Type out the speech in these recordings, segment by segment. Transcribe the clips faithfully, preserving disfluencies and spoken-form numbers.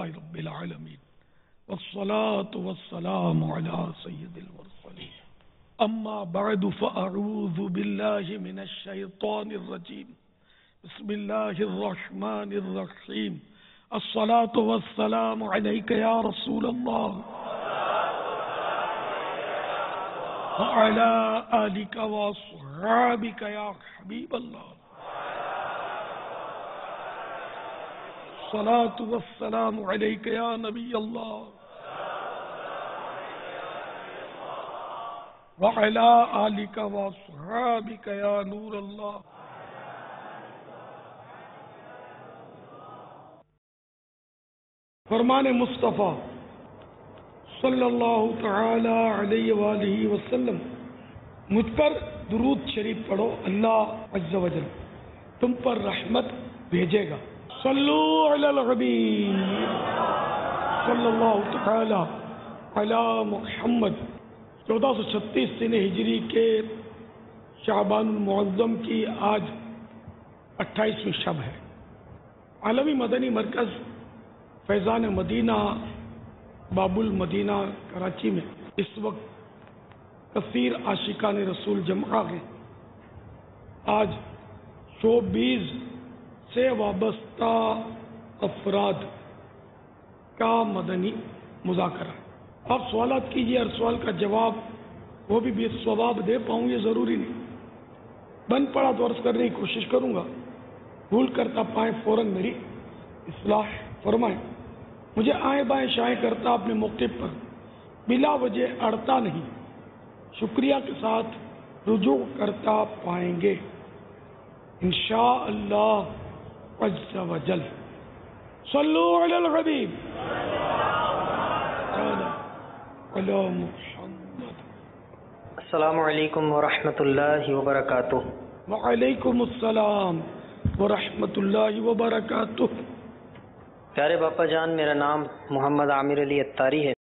لله رب العالمين والصلاة والسلام على سيد المرسلين أما بعد فأعوذ بالله من الشيطان الرجيم بسم الله الرحمن الرحيم الصلاة والسلام عليك يا رسول الله وعلى آلك وأصحابك يا حبيب الله الصلاة والسلام عليك يا نبي الله وعلى آلك وأصحابك يا نور الله. فرمان مصطفیٰ صلی اللہ تعالی علیہ وآلہ وسلم، مجھ پر درود شریف پڑھو، اللہ عز و جل تم پر رحمت بھیجے گا. صلو علی الحبیب صلی اللہ تعالی علی محمد. چودہ سو چھتیس سن ہجری کے شعبان المعظم کی آج اٹھائیسویں شب ہے. عالمی مدنی مرکز فیضان مدینہ باب المدینہ کراچی میں اس وقت کثیر عاشقان رسول جمع ہیں. آج چوبیس سے وابستہ افراد کا مدنی مذاکرہ. آپ سوالات کیجیے، ہر سوال کا جواب وہ بھی بے ثواب دے پاؤں یہ ضروری نہیں. بن پڑا تو عرض کرنے کی کوشش کروں گا، بھول کرتا پائیں فوراً میری اصلاح فرمائیں. مجھے آئیں بائیں شائیں کرتا اپنے موقع پر بلا وجہ اڑتا نہیں، شکریہ کے ساتھ رجوع کرتا پائیں گے انشاءاللہ عز و جل. صلو علی الحبیب علی محمد. السلام علیکم ورحمۃ اللہ وبرکاتہ. وعلیکم السلام ورحمۃ اللہ وبرکاتہ. پیارے باپا جان، میرا نام محمد عامر علی اتاری ہے.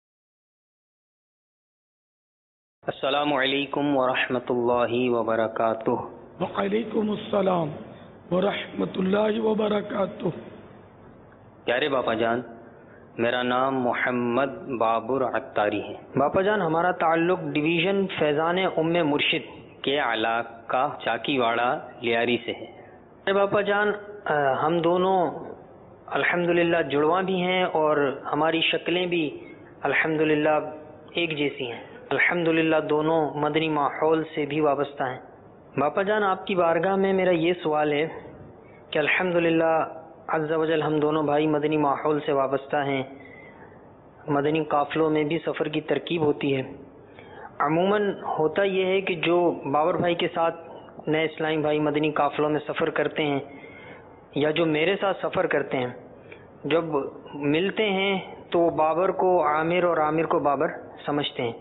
السلام علیکم ورحمۃ اللہ وبرکاتہ. وعلیکم السلام ورحمۃ اللہ وبرکاتہ. پیارے باپا جان، میرا نام محمد بابر اتاری ہے. باپا جان، ہمارا تعلق ڈویژن فیضان ام مرشد کے علاقہ چاکی واڑہ لیاری سے ہے. میرے باپا جان، ہم دونوں الحمدللہ جڑواں بھی ہیں اور ہماری شکلیں بھی الحمدللہ ایک جیسی ہیں. الحمدللہ دونوں مدنی ماحول سے بھی وابستہ ہیں. باپا جان، آپ کی بارگاہ میں میرا یہ سوال ہے کہ الحمدللہ عز و جل ہم دونوں بھائی مدنی ماحول سے وابستہ ہیں. مدنی قافلوں میں بھی سفر کی ترکیب ہوتی ہے. عموماً ہوتا یہ ہے کہ جو بابر بھائی کے ساتھ نئے اسلامی بھائی مدنی قافلوں میں سفر کرتے ہیں یا جو میرے ساتھ سفر کرتے ہیں، جب ملتے ہیں تو بابر کو عامر اور عامر کو بابر سمجھتے ہیں.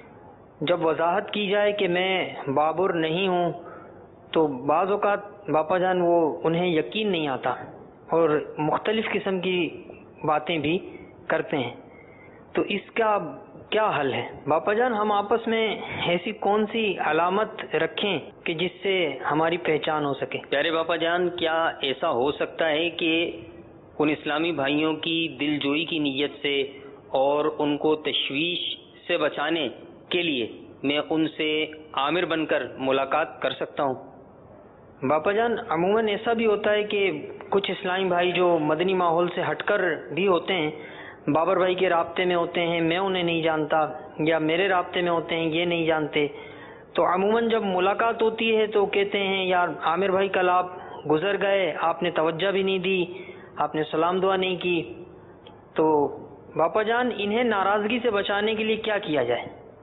جب وضاحت کی جائے کہ میں بابر نہیں ہوں تو بعض اوقات باپا جان وہ انہیں یقین نہیں آتا اور مختلف قسم کی باتیں بھی کرتے ہیں. تو اس کا کیا حل ہے باپا جان؟ ہم آپس میں ایسی کون سی علامت رکھیں کہ جس سے ہماری پہچان ہو سکے؟ پیارے باپا جان، کیا ایسا ہو سکتا ہے کہ ان اسلامی بھائیوں کی دل جوئی کی نیت سے اور ان کو تشویش سے بچانے کے لیے میں ان سے عامر بن کر ملاقات کر سکتا ہوں؟ باپا جان، عموماً ایسا بھی ہوتا ہے کہ کچھ اسلامی بھائی جو مدنی ماحول سے ہٹ کر بھی ہوتے ہیں، بابر بھائی کے رابطے میں ہوتے ہیں، میں انہیں نہیں جانتا، یا میرے رابطے میں ہوتے ہیں، یہ نہیں جانتے. تو عموماً جب ملاقات ہوتی ہے تو کہتے ہیں یار عامر بھائی کل آپ گزر گئے، آپ نے توجہ بھی نہیں دی، آپ نے سلام دعا نہیں کی. تو باپا جان، انہیں ناراضگی سے بچانے کے لیے کیا کیا جائے؟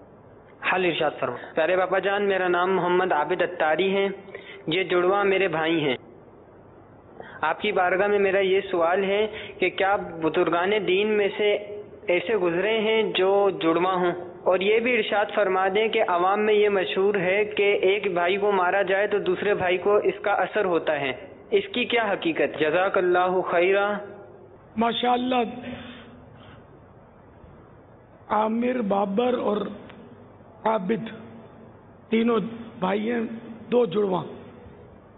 حل ارشاد فرما. پیارے باپا جان، میرا نام محمد عابد اتاری ہے. یہ جڑواں میرے بھائی ہیں. آپ کی بارگاہ میں میرا یہ سوال ہے کہ کیا بزرگان دین میں سے ایسے گزرے ہیں جو جڑواں ہوں؟ اور یہ بھی ارشاد فرما دیں کہ عوام میں یہ مشہور ہے کہ ایک بھائی کو مارا جائے تو دوسرے بھائی کو اس کا اثر ہوتا ہے، اس کی کیا حقیقت؟ جزاک اللہ خیرہ. ماشاءاللہ، عامر، بابر اور عابد تینوں بھائی ہیں، دو جڑواں،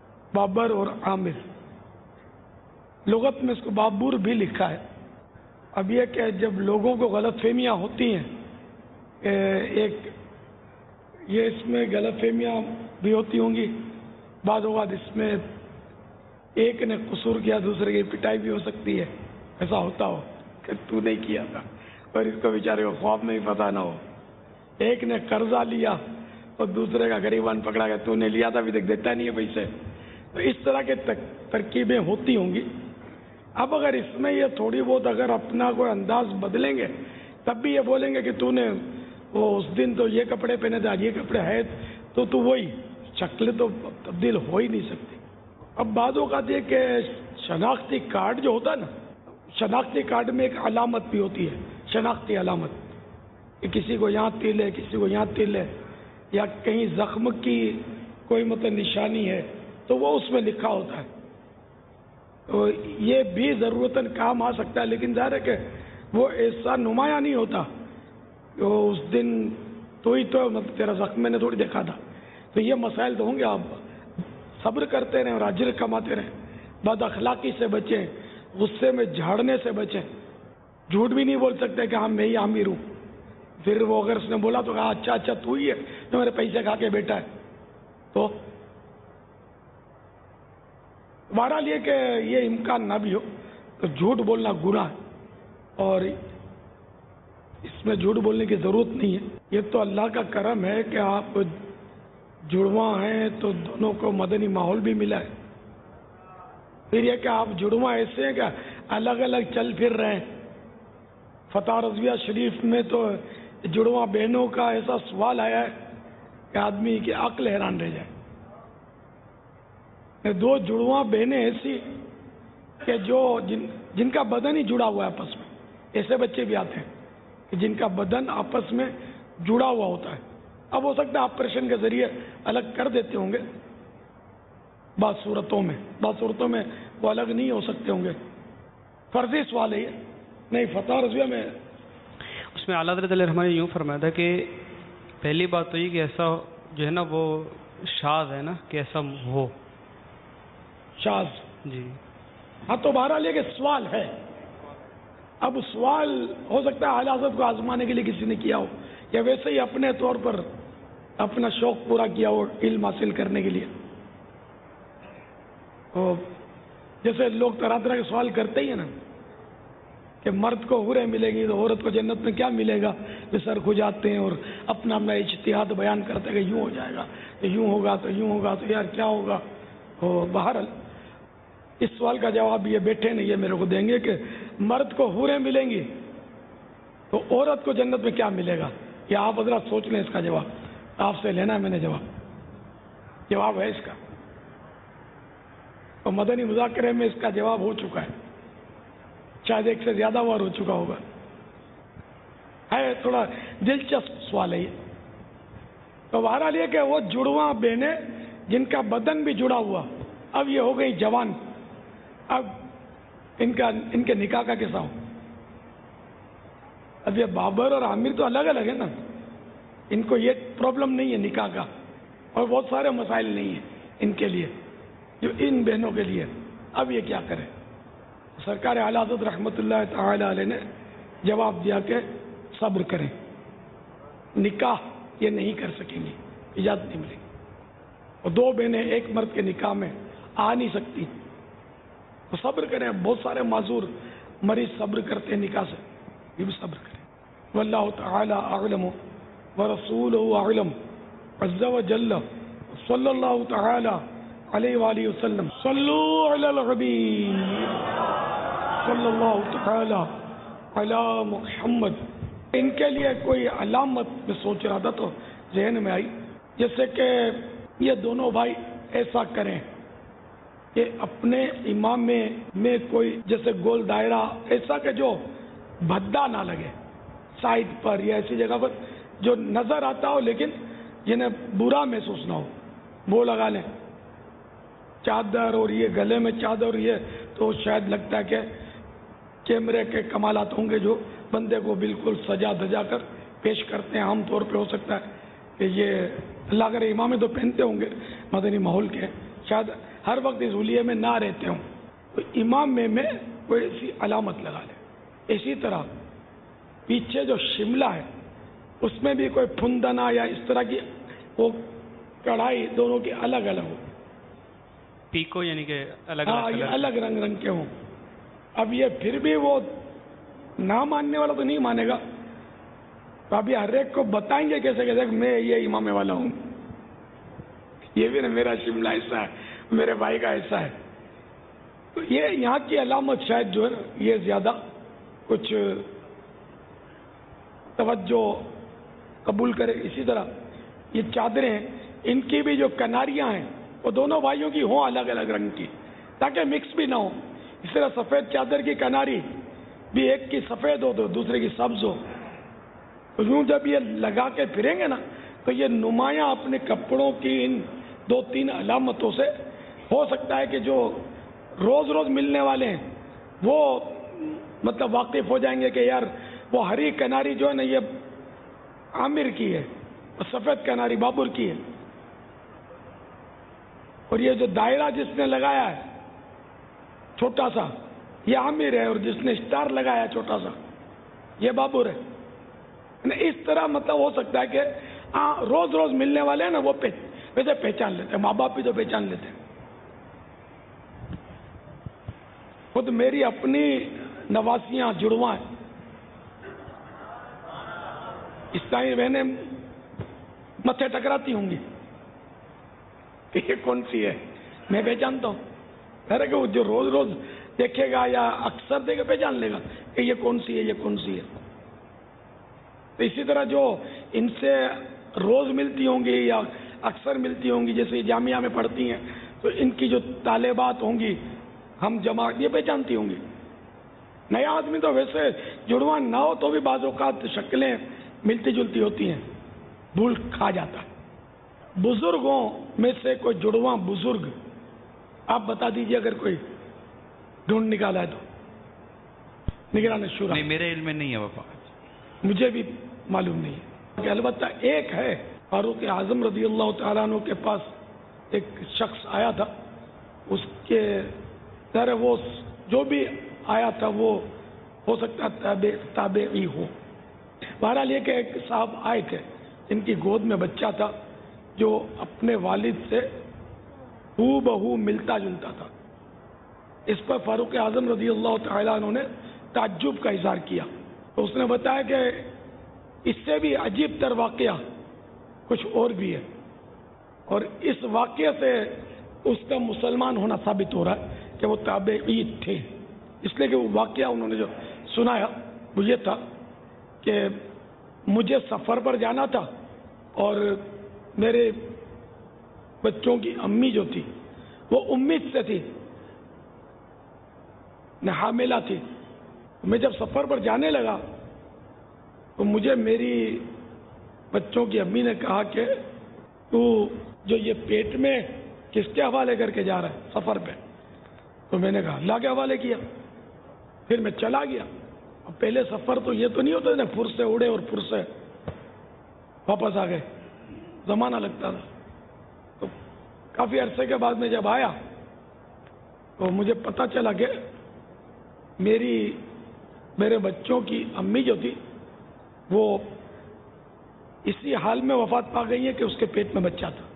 بابر اور عامر. لغت میں اس کو بابور بھی لکھا ہے. اب یہ کہ جب لوگوں کو غلط فہمیاں ہوتی ہیں، ایک یہ اس میں غلط فہمیاں بھی ہوتی ہوں گی، بعض اوقات اس میں ایک نے قصور کیا دوسرے کی پٹائی بھی ہو سکتی ہے، ایسا ہوتا ہو کہ تو نہیں کیا تھا اور اس کو بیچارے کو خواب میں بھی پتہ نہ ہو، ایک نے قرضہ لیا اور دوسرے کا غریبان پکڑا گیا تو نے لیا تھا ابھی تک دیتا نہیں ہے پیسے، تو اس طرح کے ترکیبیں ہوتی ہوں گی۔ اب اگر اس میں یہ تھوڑی بہت اگر اپنا کوئی انداز بدلیں گے تب بھی یہ بولیں گے کہ تو نے وہ اس دن تو یہ کپڑے پہنے تھے آج یہ کپڑے ہے تو تو وہی شکل تو تبدیل ہو ہی نہیں سکتی۔ اب بعض اوقات یہ کہ شناختی کارڈ جو ہوتا ہے نا، شناختی کارڈ میں ایک علامت بھی ہوتی ہے، شناختی علامت، کہ کسی کو یہاں تل ہے کسی کو یہاں تل ہے یا کہیں زخم کی کوئی مطلب نشانی ہے تو وہ اس میں لکھا ہوتا ہے، تو یہ بھی ضرورتاً کام آ سکتا ہے، لیکن ظاہر ہے کہ وہ ایسا نمایاں نہیں ہوتا کہ اس دن تو ہی تو مطلب تیرا زخم میں نے تھوڑی دیکھا تھا۔ تو یہ مسائل تو ہوں گے، آپ صبر کرتے رہیں اور اجر کماتے رہیں، بد اخلاقی سے بچیں، غصے میں جھاڑنے سے بچیں، جھوٹ بھی نہیں بول سکتے کہ ہاں میں ہی امیر ہوں، پھر وہ اگر اس نے بولا تو کہا اچھا اچھا تو ہی ہے تو میرے پیسے کھا کے بیٹا ہے، تو بہرحال یہ کہ یہ امکان نہ بھی ہو تو جھوٹ بولنا گناہ ہے اور اس میں جھوٹ بولنے کی ضرورت نہیں ہے۔ یہ تو اللہ کا کرم ہے کہ آپ جڑواں ہیں تو دونوں کو مدنی ماحول بھی ملا ہے، پھر یہ کہ آپ جڑواں ایسے ہیں کہ الگ الگ چل پھر رہے ہیں۔ فتح رضویہ شریف میں تو جڑواں بہنوں کا ایسا سوال آیا ہے کہ آدمی کی عقل حیران رہ جائے۔ دو جڑواں بہنیں ایسی کہ جو جن جن کا بدن ہی جڑا ہوا ہے آپس میں، ایسے بچے بھی آتے ہیں کہ جن کا بدن آپس میں جڑا ہوا ہوتا ہے۔ اب ہو سکتا ہے آپریشن کے ذریعے الگ کر دیتے ہوں گے بعض صورتوں میں، بعض صورتوں میں وہ الگ نہیں ہو سکتے ہوں گے۔ فرضی سوال ہے یہ نہیں، فتح رضویہ میں اس میں اعلیٰ حضرت علیہ الرحمٰن نے یوں فرمایا تھا کہ پہلی بات تو یہ کہ ایسا جو ہے نا وہ شاذ ہے نا کہ ایسا ہو شاذ، جی ہاں تو بہرحال یہ کہ سوال ہے، اب سوال ہو سکتا ہے اعلیٰ حضرت کو آزمانے کے لیے کسی نے کیا ہو یا ویسے ہی اپنے طور پر اپنا شوق پورا کیا ہو علم حاصل کرنے کے لیے۔ تو جیسے لوگ طرح طرح کے سوال کرتے ہی ہیں نا کہ مرد کو حوریں ملے گی تو عورت کو جنت میں کیا ملے گا، وہ سر کھجاتے ہیں اور اپنا اپنا اجتہاد بیان کرتے ہیں کہ یوں ہو جائے گا تو یوں ہوگا تو یوں ہوگا تو یار کیا ہوگا۔ تو بہرحال اس سوال کا جواب یہ بیٹھے نہیں یہ میرے کو دیں گے کہ مرد کو حوریں ملیں گی تو عورت کو جنت میں کیا ملے گا، یا آپ حضرات سوچ لیں اس کا جواب، آپ سے لینا ہے میں نے جواب جواب ہے اس کا، تو مدنی مذاکرے میں اس کا جواب ہو چکا ہے، شاید ایک سے زیادہ بار ہو چکا ہوگا، ہے تھوڑا دلچسپ سوال ہے یہ۔ تو بہرحال یہ کہ وہ جڑواں بہنیں جن کا بدن بھی جڑا ہوا، اب یہ ہو گئی جوان، اب ان کا ان کے نکاح کا کیسا ہو؟ اب یہ بابر اور عامر تو الگ الگ ہے نا، ان کو یہ پرابلم نہیں ہے نکاح کا اور بہت سارے مسائل نہیں ہیں ان کے لیے جو ان بہنوں کے لیے، اب یہ کیا کریں؟ سرکار اعلیٰ حضرت رحمۃ اللہ تعالی علیہ نے جواب دیا کہ صبر کریں، نکاح یہ نہیں کر سکیں گی، اجازت نہیں ملے گی، اور دو بہنیں ایک مرد کے نکاح میں آ نہیں سکتی، تو صبر کریں۔ بہت سارے معذور مریض صبر کرتے ہیں نکاح سے، یہ بھی صبر کریں۔ واللہ تعالی اعلم ورسولہ اعلم عز وجل، صلی اللہ تعالی علیہ وآلہ وسلم، صلو علی الحبیب صلی اللہ تعالی علی محمد۔ ان کے لیے کوئی علامت میں سوچ رہا تھا تو ذہن میں آئی، جیسے کہ یہ دونوں بھائی ایسا کریں کہ اپنے امام میں میں کوئی جیسے گول دائرہ ایسا کہ جو بھدا نہ لگے، سائڈ پر یا ایسی جگہ پر جو نظر آتا ہو لیکن جنہیں برا محسوس نہ ہو، وہ لگا لیں۔ چادر اور یہ گلے میں چادر یہ تو شاید لگتا ہے کہ کیمرے کے کمالات ہوں گے جو بندے کو بالکل سجا دھجا کر پیش کرتے ہیں، عام طور پہ ہو سکتا ہے کہ یہ اللہ کرے امام تو پہنتے ہوں گے مدنی ماحول کے، شاید ہر وقت اس حلیے میں نہ رہتے ہوں، تو امام میں میں کوئی ایسی علامت لگا لیں اسی طرح پیچھے جو شملہ ہے اس میں بھی کوئی پھندنا یا اس طرح کی وہ کڑھائی دونوں کی الگ الگ ہو. پیکو یعنی کہ الگ ہاں یہ الگ رنگ رنگ کے ہوں. اب یہ پھر بھی وہ نہ ماننے والا تو نہیں مانے گا, تو ابھی ہر ایک کو بتائیں گے کیسے کیسے میں یہ امامے والا ہوں, یہ بھی نا میرا شملہ ایسا ہے, میرے بھائی کا ایسا ہے. تو یہ یہاں کی علامت شاید جو ہے نا یہ زیادہ کچھ توجہ قبول کرے. اسی طرح یہ چادریں ہیں, ان کی بھی جو کناریاں ہیں وہ دونوں بھائیوں کی ہوں الگ الگ رنگ کی, تاکہ مکس بھی نہ ہو. اس طرح سفید چادر کی کناری بھی ایک کی سفید ہو تو دوسرے کی سبز ہو. تو یوں جب یہ لگا کے پھریں گے نا تو یہ نمایاں اپنے کپڑوں کی ان دو تین علامتوں سے ہو سکتا ہے کہ جو روز روز ملنے والے ہیں وہ مطلب واقف ہو جائیں گے کہ یار وہ ہری کناری جو ہے نا یہ عامر کی ہے اور سفید کناری بابر کی ہے. اور یہ جو دائرہ جس نے لگایا ہے چھوٹا سا یہ عامر ہے, اور جس نے اسٹار لگایا ہے چھوٹا سا یہ بابر ہے. اس طرح مطلب ہو سکتا ہے کہ ہاں روز روز ملنے والے ہیں نا وہ ویسے پہچان لیتے ہیں, ماں باپ بھی تو پہچان لیتے ہیں. خود میری اپنی نواسیاں جڑواں ہیں, اسلامی بہنیں متھے ٹکراتی ہوں گی کہ یہ کون سی ہے, میں پہچانتا ہوں. ارے کہ جو روز روز دیکھے گا یا اکثر دیکھے پہچان لے گا کہ یہ کون سی ہے یہ کون سی ہے. تو اسی طرح جو ان سے روز ملتی ہوں گی یا اکثر ملتی ہوں گی, جیسے جامعہ میں پڑھتی ہیں, تو ان کی جو طالبات ہوں گی ہم جماعت یہ پہچانتی ہوں گی. نیا آدمی تو ویسے جڑواں نہ ہو تو بھی بعض اوقات شکلیں ملتی جلتی ہوتی ہیں, بھول کھا جاتا ہے. بزرگوں میں سے کوئی جڑواں بزرگ آپ بتا دیجئے اگر کوئی ڈھونڈ نکالا ہے تو. نگران شورا نہیں, میرے علم میں نہیں ہے بابا, مجھے بھی معلوم نہیں ہے کہ البتہ ایک ہے. فاروق اعظم رضی اللہ تعالیٰ عنہ کے پاس ایک شخص آیا تھا, اس کے ذرا وہ جو بھی آیا تھا وہ ہو سکتا تابع تابعی ہو. بہرحال یہ کہ ایک صاحب آئے تھے جن کی گود میں بچہ تھا جو اپنے والد سے ہو بہو ملتا جلتا تھا. اس پر فاروق اعظم رضی اللہ تعالیٰ عنہ نے تعجب کا اظہار کیا. تو اس نے بتایا کہ اس سے بھی عجیب تر واقعہ کچھ اور بھی ہے, اور اس واقعے سے اس کا مسلمان ہونا ثابت ہو رہا ہے کہ وہ تابعی تھے. اس لیے کہ وہ واقعہ انہوں نے جو سنایا وہ یہ تھا کہ مجھے سفر پر جانا تھا اور میرے بچوں کی امی جو تھی وہ امید سے تھی, نہ حاملہ تھی. میں جب سفر پر جانے لگا تو مجھے میری بچوں کی امی نے کہا کہ تو جو یہ پیٹ میں کس کے حوالے کر کے جا رہا ہے سفر پہ؟ تو میں نے کہا اللہ کے حوالے کیا. پھر میں چلا گیا. اب پہلے سفر تو یہ تو نہیں ہوتا نا پھر سے اڑے اور پھر سے واپس آ گئے, زمانہ لگتا تھا. تو کافی عرصے کے بعد میں جب آیا تو مجھے پتہ چلا کہ میری میرے بچوں کی امی جو تھی وہ اسی حال میں وفات پا گئی ہے کہ اس کے پیٹ میں بچہ تھا.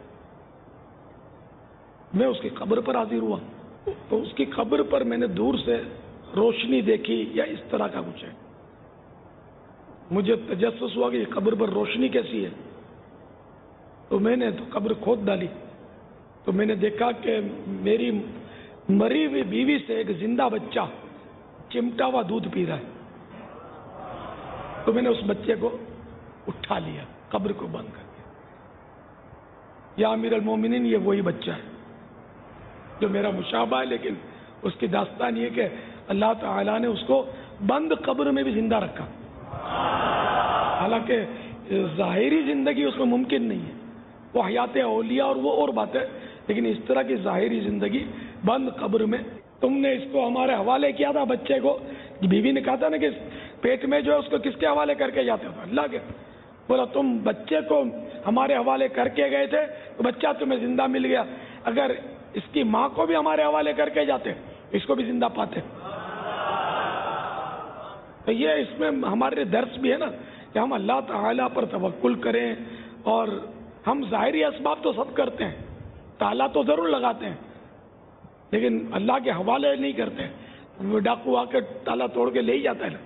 میں اس کی قبر پر حاضر ہوا تو اس کی قبر پر میں نے دور سے روشنی دیکھی یا اس طرح کا کچھ ہے. مجھے تجسس ہوا کہ یہ قبر پر روشنی کیسی ہے, تو میں نے تو قبر کھود ڈالی. تو میں نے دیکھا کہ میری مری ہوئی بیوی سے ایک زندہ بچہ چمٹا ہوا دودھ پی رہا ہے. تو میں نے اس بچے کو اٹھا لیا, قبر کو بند کر دیا. یا امیر المومنین یہ وہی بچہ ہے جو میرا مشابہ ہے, لیکن اس کی داستان یہ کہ اللہ تعالیٰ نے اس کو بند قبر میں بھی زندہ رکھا. حالانکہ ظاہری زندگی اس میں ممکن نہیں ہے, وہ حیات اولیاء اور وہ اور بات ہے, لیکن اس طرح کی ظاہری زندگی بند قبر میں. تم نے اس کو ہمارے حوالے کیا تھا بچے کو, بیوی نے کہا تھا نا کہ پیٹ میں جو ہے اس کو کس کے حوالے کر کے جاتے تھے؟ اللہ کے. بولا تم بچے کو ہمارے حوالے کر کے گئے تھے تو بچہ تمہیں زندہ مل گیا, اگر اس کی ماں کو بھی ہمارے حوالے کر کے جاتے اس کو بھی زندہ پاتے. تو یہ اس میں ہمارے لیے درس بھی ہے نا کہ ہم اللہ تعالیٰ پر توکل کریں، اور ہم ظاہری اسباب تو سب کرتے ہیں، تالا تو ضرور لگاتے ہیں، لیکن اللہ کے حوالے نہیں کرتے۔ وہ ڈاکو آ کے تالا توڑ کے لے ہی جاتا ہے نا،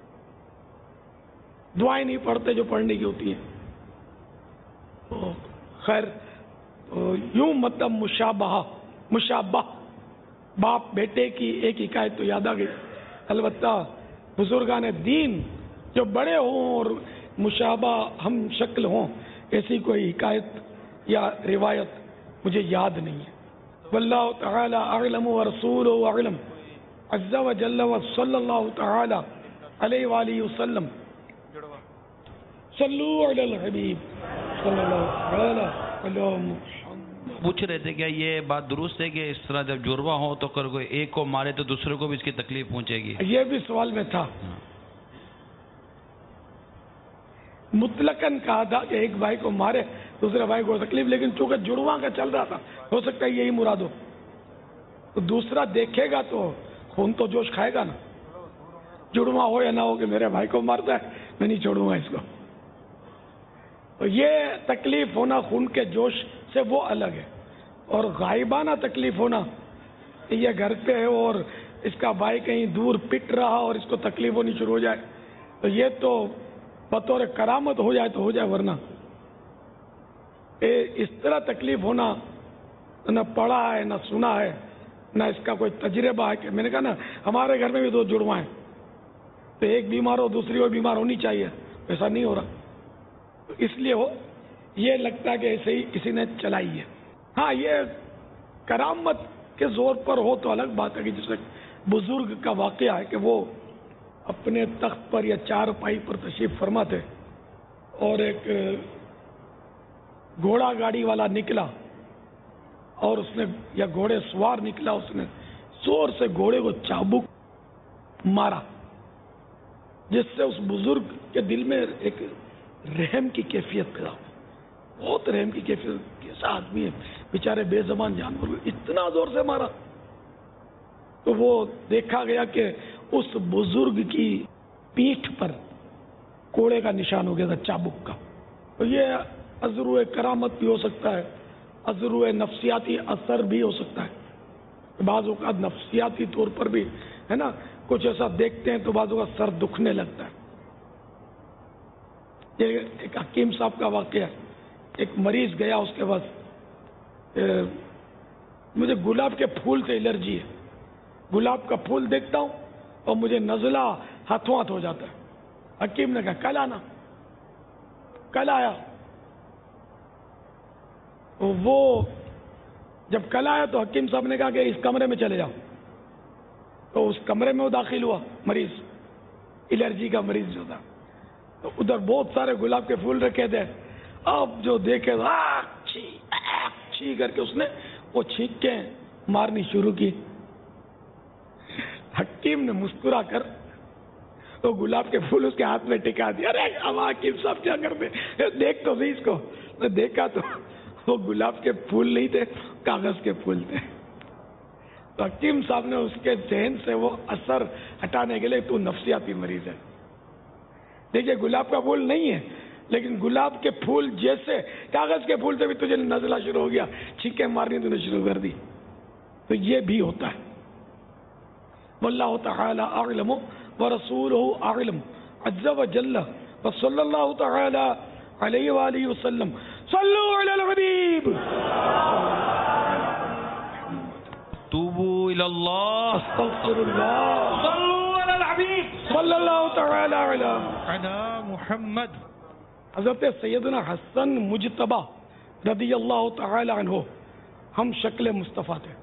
دعائیں نہیں پڑھتے جو پڑھنے کی ہوتی ہیں۔ تو خیر، تو یوں مطلب مشابہ مشابہ باپ بیٹے کی ایک حکایت تو یاد آ گئی۔ البتہ بزرگان دین جو بڑے ہوں اور مشابہ ہم شکل ہوں، ایسی کوئی حکایت یا روایت مجھے یاد نہیں ہے۔ واللہ تعالی اعلم ورسولہ اعلم عز وجل وصلی اللہ تعالی علیہ وآلہ وسلم۔ صلو علی الحبیب صلی اللہ تعالی علی محمد۔ پوچھ رہے تھے کیا یہ بات درست ہے کہ اس طرح جب جڑواں ہو تو اگر کوئی ایک کو مارے تو دوسرے کو بھی اس کی تکلیف پہنچے گی؟ یہ بھی سوال میں تھا۔ مطلقاً کہا تھا کہ ایک بھائی کو مارے دوسرے بھائی کو تکلیف، لیکن چونکہ جڑواں کا چل رہا تھا، ہو سکتا ہے یہی مراد ہو، تو دوسرا دیکھے گا تو خون تو جوش کھائے گا نا، جڑواں ہو یا نہ ہو، کہ میرے بھائی کو مارتا ہے میں نہیں چھوڑوں گا اس کو۔ تو یہ تکلیف ہونا خون کے جوش سے وہ الگ ہے، اور غائبانہ تکلیف ہونا کہ یہ گھر پہ ہے اور اس کا بھائی کہیں دور پٹ رہا اور اس کو تکلیف ہونی شروع ہو جائے، تو یہ تو بطور کرامت ہو جائے تو ہو جائے، ورنہ اس طرح تکلیف ہونا نہ پڑھا ہے نہ سنا ہے نہ اس کا کوئی تجربہ ہے۔ کہ میں نے کہا نا ہمارے گھر میں بھی دو جڑواں ہیں، تو ایک بیمار ہو دوسری اور بیمار ہونی چاہیے، ایسا نہیں ہو رہا، تو اس لیے ہو یہ لگتا ہے کہ ایسے ہی کسی نے چلائی ہے۔ ہاں یہ کرامت کے زور پر ہو تو الگ بات ہے، کہ جیسے بزرگ کا واقعہ ہے کہ وہ اپنے تخت پر یا چار پائی پر تشریف فرما تھے، اور ایک گھوڑا گاڑی والا نکلا اور اس نے یا گھوڑے سوار نکلا، اس نے زور سے گھوڑے کو چابک مارا، جس سے اس بزرگ کے دل میں ایک رحم کی کیفیت پیدا ہوئی، بہت رحم کی کیفیت، کیسا آدمی ہے بیچارے بے زبان جانور کو اتنا زور سے مارا۔ تو وہ دیکھا گیا کہ اس بزرگ کی پیٹھ پر کوڑے کا نشان ہو گیا تھا، چابک کا۔ تو یہ عذرو کرامت بھی ہو سکتا ہے، عذرو نفسیاتی اثر بھی ہو سکتا ہے، بعض اوقات نفسیاتی طور پر بھی ہے نا، کچھ ایسا دیکھتے ہیں تو بعض اوقات سر دکھنے لگتا ہے۔ یہ ایک حکیم صاحب کا واقعہ ہے، ایک مریض گیا، اس کے بعد مجھے گلاب کے پھول سے الرجی ہے، گلاب کا پھول دیکھتا ہوں اور مجھے نزلہ ہاتھوں ہاتھ ہو جاتا ہے۔ حکیم نے کہا کل آنا، کل آیا، وہ جب کل آیا تو حکیم صاحب نے کہا کہ اس کمرے میں چلے جاؤ، تو اس کمرے میں وہ داخل ہوا، مریض الرجی کا مریض جو تھا، تو ادھر بہت سارے گلاب کے پھول رکھے تھے۔ اب جو دیکھے چھی چھی کر کے اس نے وہ چھینک کے مارنی شروع کی۔ حکیم نے مسکرا کر تو گلاب کے پھول اس کے ہاتھ میں ٹکا دیا۔ ارے اب حکیم صاحب کیا کرتے، دیکھ تو صحیح اس کو۔ میں دیکھا تو وہ گلاب کے پھول نہیں تھے، کاغذ کے پھول تھے۔ تو حکیم صاحب نے اس کے ذہن سے وہ اثر ہٹانے کے لیے، تو نفسیاتی مریض ہے، دیکھیے گلاب کا پھول نہیں ہے، لیکن گلاب کے پھول جیسے کاغذ کے پھول سے بھی تجھے نزلہ شروع ہو گیا، چھینکیں مارنی تو نے شروع کر دی۔ تو یہ بھی ہوتا ہے۔ واللہ تعالی اعلم ورسولہ اعلم عز وجل وصلی اللہ تعالی علیہ وآلہ وسلم۔ صلو علی الحبیب توبوا الی اللہ استغفر اللہ صلوا علی الحبیب صلی اللہ تعالی علی علی محمد۔ حضرت سیدنا حسن مجتبی رضی اللہ تعالی عنہ ہم شکل مصطفیٰ تھے۔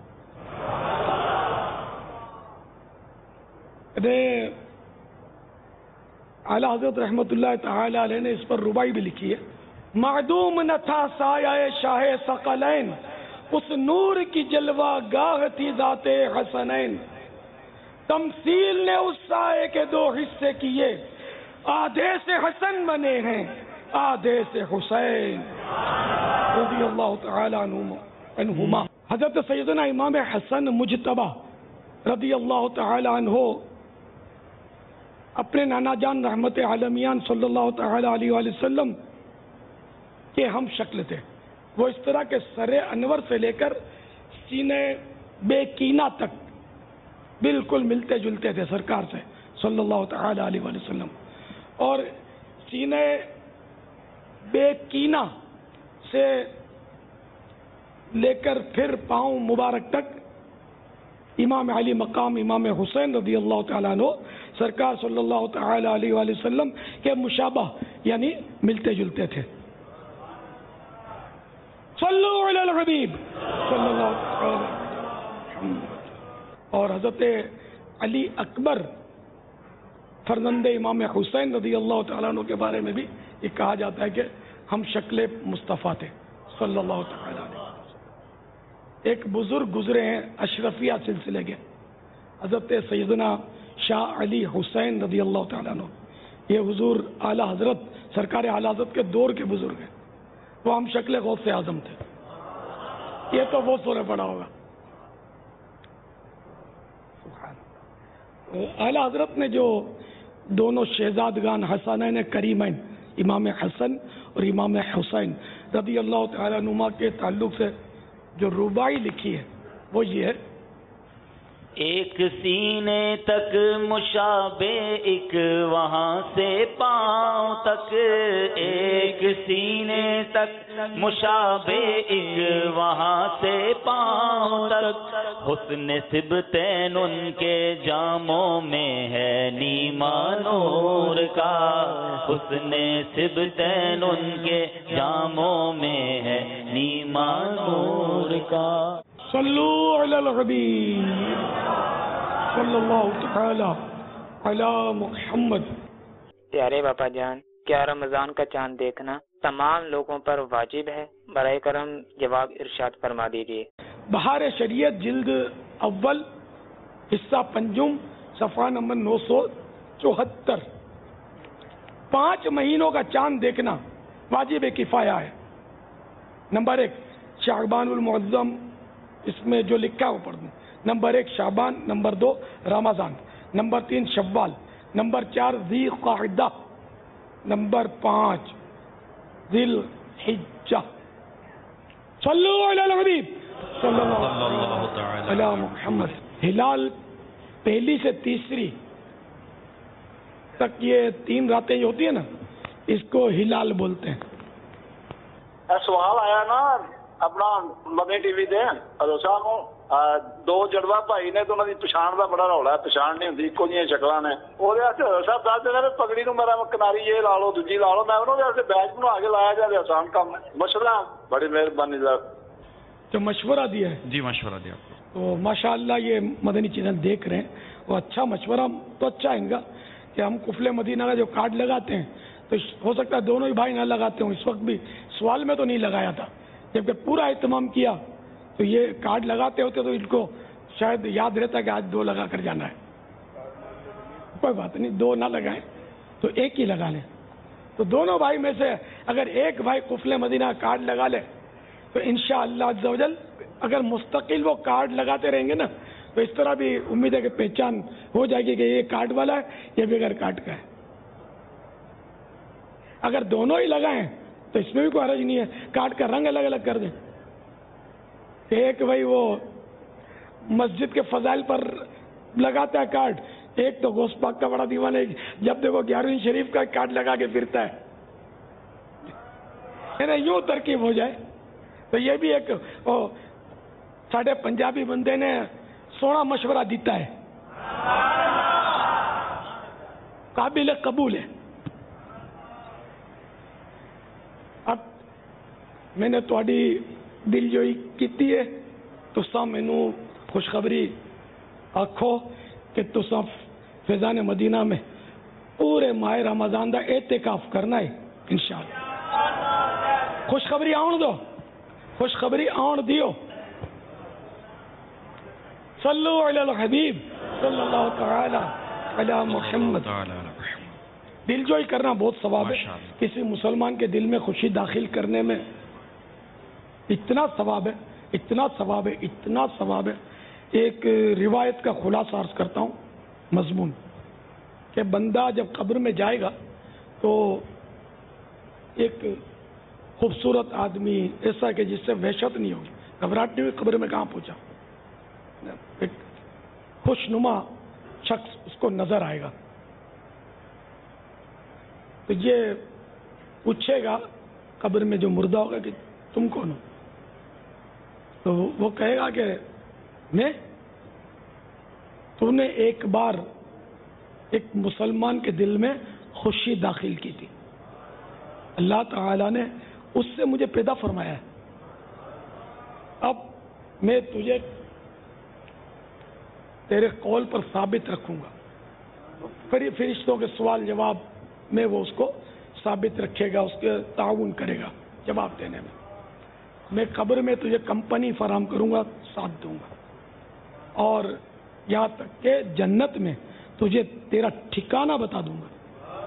اعلیٰ حضرت رحمت اللہ تعالی علیہ نے اس پر ربائی بھی لکھی ہے۔ معدوم نہ تھا سایہ شاہ ثقلین، اس نور کی جلوہ گاہ تھی ذات حسنین، تمثیل نے اس سائے کے دو حصے کیے، آدھے سے حسن بنے ہیں آدھے سے حسین رضی اللہ تعالی عنہما۔ حضرت سیدنا امام حسن مجتبی رضی اللہ تعالی عنہ اپنے نانا جان رحمت عالمیان صلی اللہ تعالی علیہ وآلہ وسلم کے ہم شکل تھے. وہ اس طرح کے سر انور سے لے کر سینے بے کینہ تک بالکل ملتے جلتے تھے سرکار سے صلی اللہ تعالی علیہ وآلہ وسلم. اور سینے بے کینہ سے لے کر پھر پاؤں مبارک تک امام علی مقام امام حسین رضی اللہ تعالیٰ عنہ سرکار صلی اللہ تعالی علیہ وآلہ وسلم کے مشابہ یعنی ملتے جلتے تھے. صلو علی الحبیب صلی اللہ تعالی علیہ. اور حضرت علی اکبر فرزند امام حسین رضی اللہ تعالیٰ عنہ کے بارے میں بھی یہ کہا جاتا ہے کہ ہم شکل مصطفیٰ تھے صلی اللہ تعالی علیہ. ایک بزرگ گزرے ہیں اشرفیہ سلسلے کے حضرت سیدنا شاہ علی حسین رضی اللہ تعالیٰ عنہ. یہ حضور اعلیٰ حضرت سرکار اعلیٰ حضرت کے دور کے بزرگ ہیں. وہ ہم شکل غوث اعظم تھے. یہ تو وہ سورہ پڑا ہوگا. اعلیٰ حضرت نے جو دونوں شہزادگان حسنین کریمین امام حسن اور امام حسین رضی اللہ تعالیٰ عنہما کے تعلق سے جو رباعی لکھی ہے وہ یہ ہے: ایک سینے تک مشابہ ایک وہاں سے پاؤں تک، ایک سینے تک مشابہ ایک وہاں سے پاؤں تک، حسن سبتین ان کے جاموں میں ہے نیما نور کا، حسن سبتین ان کے جاموں میں ہے نیما نور کا. صلو علی الحبیب صلی اللہ تعالی علی محمد. پیارے باپا جان، کیا رمضان کا چاند دیکھنا تمام لوگوں پر واجب ہے؟ برائے کرم جواب ارشاد فرما دیجیے. بہار شریعت جلد اول حصہ پنجم صفحہ نمبر نو سو چوہتر. پانچ مہینوں کا چاند دیکھنا واجب کفایہ ہے. نمبر ایک شعبان المعظم، اس میں جو لکھا ہے وہ پڑھ دیں. نمبر ایک شعبان، نمبر دو رمضان، نمبر تین شوال، نمبر چار ذی قعدہ، نمبر پانچ ذی الحجہ. صلو علی الحبیب صلی اللہ علی محمد. ہلال پہلی سے تیسری تک یہ تین راتیں جو ہوتی ہیں نا، اس کو ہلال بولتے ہیں. سوال آیا نا اپنا مدنی ٹی وی دے ادو صاحب دو جڑوا بھائی نے تو انہوں کی پچھان کا بڑا رولا ہے، پچھان نہیں ہوتی ایک جی شکل نے. وہ صاحب دس دے پگڑی نو میرا کناری یہ لا لو دوجی لا لو، میں انہوں نے بیچ بنا کے لایا جائے آسان کام ہے. مشورہ بڑی مہربانی صاحب. جو مشورہ دیا ہے جی مشورہ دیا تو ماشاء اللہ یہ مدنی چینل دیکھ رہے ہیں، وہ اچھا مشورہ تو اچھا ہے ان کا کہ ہم قفل مدینہ کا جو کارڈ لگاتے ہیں تو ہو سکتا ہے دونوں ہی بھائی نہ لگاتے ہوں. اس وقت بھی سوال میں تو نہیں لگایا تھا، جبکہ پورا اہتمام کیا تو یہ کارڈ لگاتے ہوتے تو ان کو شاید یاد رہتا کہ آج دو لگا کر جانا ہے. کوئی بات نہیں، دو نہ لگائیں تو ایک ہی لگا لیں. تو دونوں بھائی میں سے اگر ایک بھائی قفل مدینہ کارڈ لگا لے تو انشاءاللہ عز و جل اگر مستقل وہ کارڈ لگاتے رہیں گے نا تو اس طرح بھی امید ہے کہ پہچان ہو جائے گی کہ یہ کارڈ والا ہے یہ بغیر کارڈ کا ہے. اگر دونوں ہی لگائیں تو اس میں بھی کوئی حرج نہیں ہے، کارڈ کا رنگ الگ الگ کر دیں. ایک بھائی وہ مسجد کے فضائل پر لگاتا ہے کارڈ، ایک تو غوث پاک کا بڑا دیوانہ ہے، جب دیکھو گیارہویں شریف کا کارڈ لگا کے پھرتا ہے. یوں ترکیب ہو جائے تو یہ بھی ایک ساڈے پنجابی بندے نے سونا مشورہ دیتا ہے، قابل قبول ہے. اب میں نے تھوڑی دل جوئی کیتی ہے تساں مینوں خوشخبری آکھو کہ تساں فیضان مدینہ میں پورے ماہ رمضان دا اعتکاف کرنا ہے انشاءاللہ. خوشخبری آن دو، خوشخبری آن دیو. صلو علی الحبیب صلی اللہ تعالی علی محمد. دل جوئی کرنا بہت ثواب ہے. کسی مسلمان کے دل میں خوشی داخل کرنے میں اتنا ثواب ہے، اتنا ثواب ہے، اتنا ثواب ہے. ایک روایت کا خلاصہ عرض کرتا ہوں مضمون کہ بندہ جب قبر میں جائے گا تو ایک خوبصورت آدمی ایسا کہ جس سے وحشت نہیں ہوگی، گھبراہٹ نہیں ہوگی قبر میں کہاں پہنچا، ایک خوش نما شخص اس کو نظر آئے گا. تو یہ پوچھے گا قبر میں جو مردہ ہوگا کہ تم کون ہو؟ تو وہ کہے گا کہ میں، تو نے ایک بار ایک مسلمان کے دل میں خوشی داخل کی تھی، اللہ تعالیٰ نے اس سے مجھے پیدا فرمایا ہے، اب میں تجھے تیرے قول پر ثابت رکھوں گا. پھر فرشتوں کے سوال جواب میں وہ اس کو ثابت رکھے گا، اس کے تعاون کرے گا جواب دینے میں. میں قبر میں تجھے کمپنی فراہم کروں گا، ساتھ دوں گا، اور یہاں تک کہ جنت میں تجھے تیرا ٹھکانہ بتا دوں گا.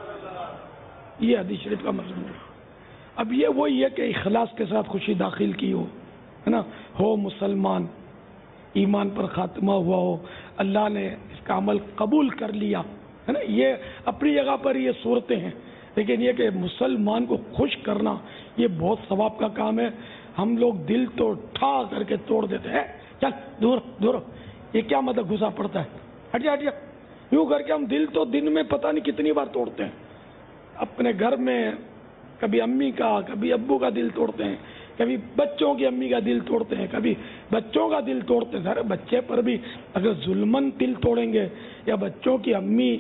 یہ حدیث شریف کا مضمون ہے. اب یہ وہی ہے کہ اخلاص کے ساتھ خوشی داخل کی ہو، ہے نا، ہو مسلمان، ایمان پر خاتمہ ہوا ہو، اللہ نے اس کا عمل قبول کر لیا، ہے نا. یہ اپنی جگہ پر یہ صورتیں ہیں، لیکن یہ کہ مسلمان کو خوش کرنا یہ بہت ثواب کا کام ہے. ہم لوگ دل تو ٹھا کر کے توڑ دیتے ہیں، چل دور دور، یہ کیا مطلب گھسا پڑتا ہے، ہٹ جا ہٹ جا، یوں کر کے ہم دل تو دن میں پتہ نہیں کتنی بار توڑتے ہیں. اپنے گھر میں کبھی امی کا کبھی ابو کا دل توڑتے ہیں، کبھی بچوں کی امی کا دل توڑتے ہیں، کبھی بچوں کا دل توڑتے ہیں. سارے بچے پر بھی اگر ظلمن دل توڑیں گے، یا بچوں کی امی،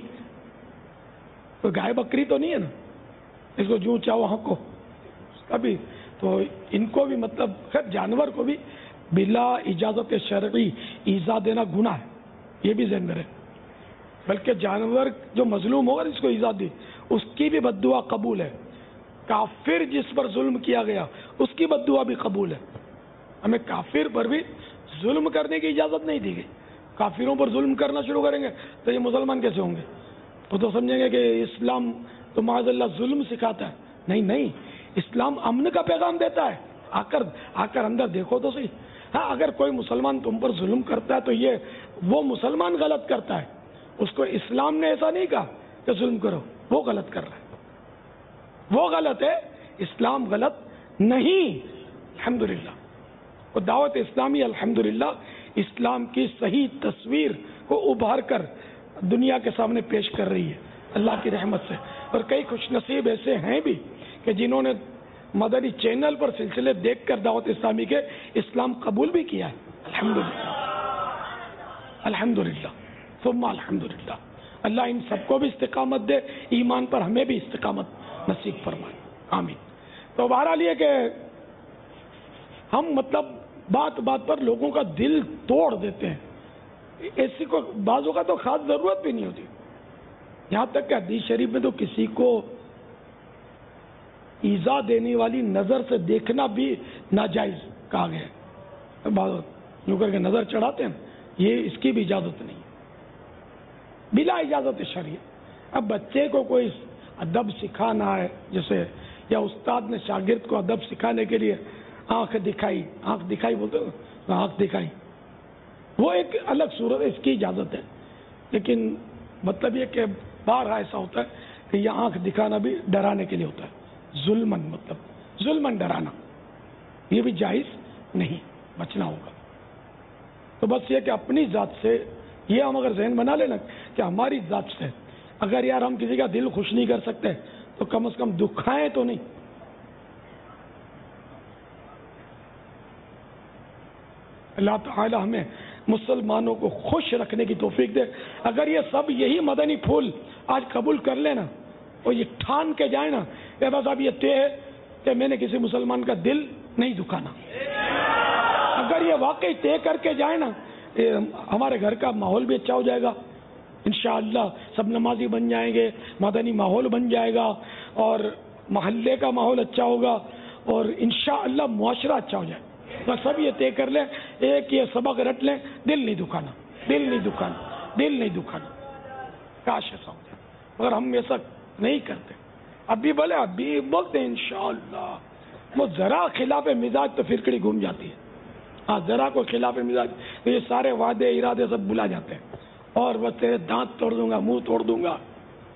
تو گائے بکری تو نہیں ہے نا اس کو جو چاہو ہاں کو کبھی، تو ان کو بھی مطلب خیر جانور کو بھی بلا اجازت شرعی ایذا دینا گناہ ہے، یہ بھی ذہن میں رہے. بلکہ جانور جو مظلوم ہوگا جس کو ایذا دی اس کی بھی بد دعا قبول ہے. کافر جس پر ظلم کیا گیا اس کی بد دعا بھی قبول ہے. ہمیں کافر پر بھی ظلم کرنے کی اجازت نہیں دی گئی. کافروں پر ظلم کرنا شروع کریں گے تو یہ مسلمان کیسے ہوں گے؟ وہ تو سمجھیں گے کہ اسلام تو معاذ اللہ ظلم سکھاتا ہے. نہیں نہیں، اسلام امن کا پیغام دیتا ہے. آ کر آ کر اندر دیکھو تو صحیح. ہاں اگر کوئی مسلمان تم پر ظلم کرتا ہے تو یہ وہ مسلمان غلط کرتا ہے، اس کو اسلام نے ایسا نہیں کہا کہ ظلم کرو، وہ غلط کر رہا ہے، وہ غلط ہے، اسلام غلط نہیں. الحمدللہ وہ دعوت اسلامی الحمدللہ اسلام کی صحیح تصویر کو ابھار کر دنیا کے سامنے پیش کر رہی ہے اللہ کی رحمت سے. اور کئی خوش نصیب ایسے ہیں بھی کہ جنہوں نے مدنی چینل پر سلسلے دیکھ کر دعوت اسلامی کے اسلام قبول بھی کیا ہے. الحمدللہ الحمدللہ ثم الحمدللہ. اللہ ان سب کو بھی استقامت دے، ایمان پر ہمیں بھی استقامت نصیب فرمائے، آمین. تو بہرحال یہ کہ ہم مطلب بات بات پر لوگوں کا دل توڑ دیتے ہیں، ایسی کو بعضوں کا تو خاص ضرورت بھی نہیں ہوتی. یہاں تک کہ حدیث شریف میں تو کسی کو ایذا دینے والی نظر سے دیکھنا بھی ناجائز کہا گیا ہے. بعض یوں کر کے نظر چڑھاتے ہیں، یہ اس کی بھی اجازت نہیں بلا اجازت شرعی. اب بچے کو کوئی ادب سکھانا ہے جیسے، یا استاد نے شاگرد کو ادب سکھانے کے لیے آنکھ دکھائی، آنکھ دکھائی بولتے ہیں، آنکھ دکھائی، وہ ایک الگ صورت ہے، اس کی اجازت ہے. لیکن مطلب یہ کہ بار ایسا ہوتا ہے کہ یہ آنکھ دکھانا بھی ڈرانے کے لیے ہوتا ہے، ظلمن، مطلب ظلمن ڈرانا، یہ بھی جائز نہیں، بچنا ہوگا. تو بس یہ کہ اپنی ذات سے یہ ہم اگر ذہن بنا لینا کہ ہماری ذات سے اگر یار ہم کسی کا دل خوش نہیں کر سکتے تو کم از کم دکھائیں تو نہیں. اللہ تعالی ہمیں مسلمانوں کو خوش رکھنے کی توفیق دے. اگر یہ سب یہی مدنی پھول آج قبول کر لینا اور یہ ٹھان کے جائے نا کہ بس اب یہ طے ہے کہ میں نے کسی مسلمان کا دل نہیں دکھانا، اگر یہ واقعی طے کر کے جائے نا، ہمارے گھر کا ماحول بھی اچھا ہو جائے گا انشاءاللہ، سب نمازی بن جائیں گے، مدنی ماحول بن جائے گا، اور محلے کا ماحول اچھا ہوگا، اور انشاءاللہ معاشرہ اچھا ہو جائے. بس سب یہ طے کر لیں، ایک یہ سبق رٹ لیں، دل نہیں دکھانا، دل نہیں دکھانا، دل نہیں دکھانا. کاش ایسا ہو جائے، مگر ہم ایسا نہیں کرتے. ابھی بولے ابھی بولتے ہیں انشاءاللہ، وہ ذرا خلاف مزاج تو پھرکڑی گھوم جاتی ہے. ہاں ذرا کو خلاف مزاج تو یہ سارے وعدے ارادے سب بلا جاتے ہیں، اور بس تیرے دانت توڑ دوں گا، منہ توڑ دوں گا،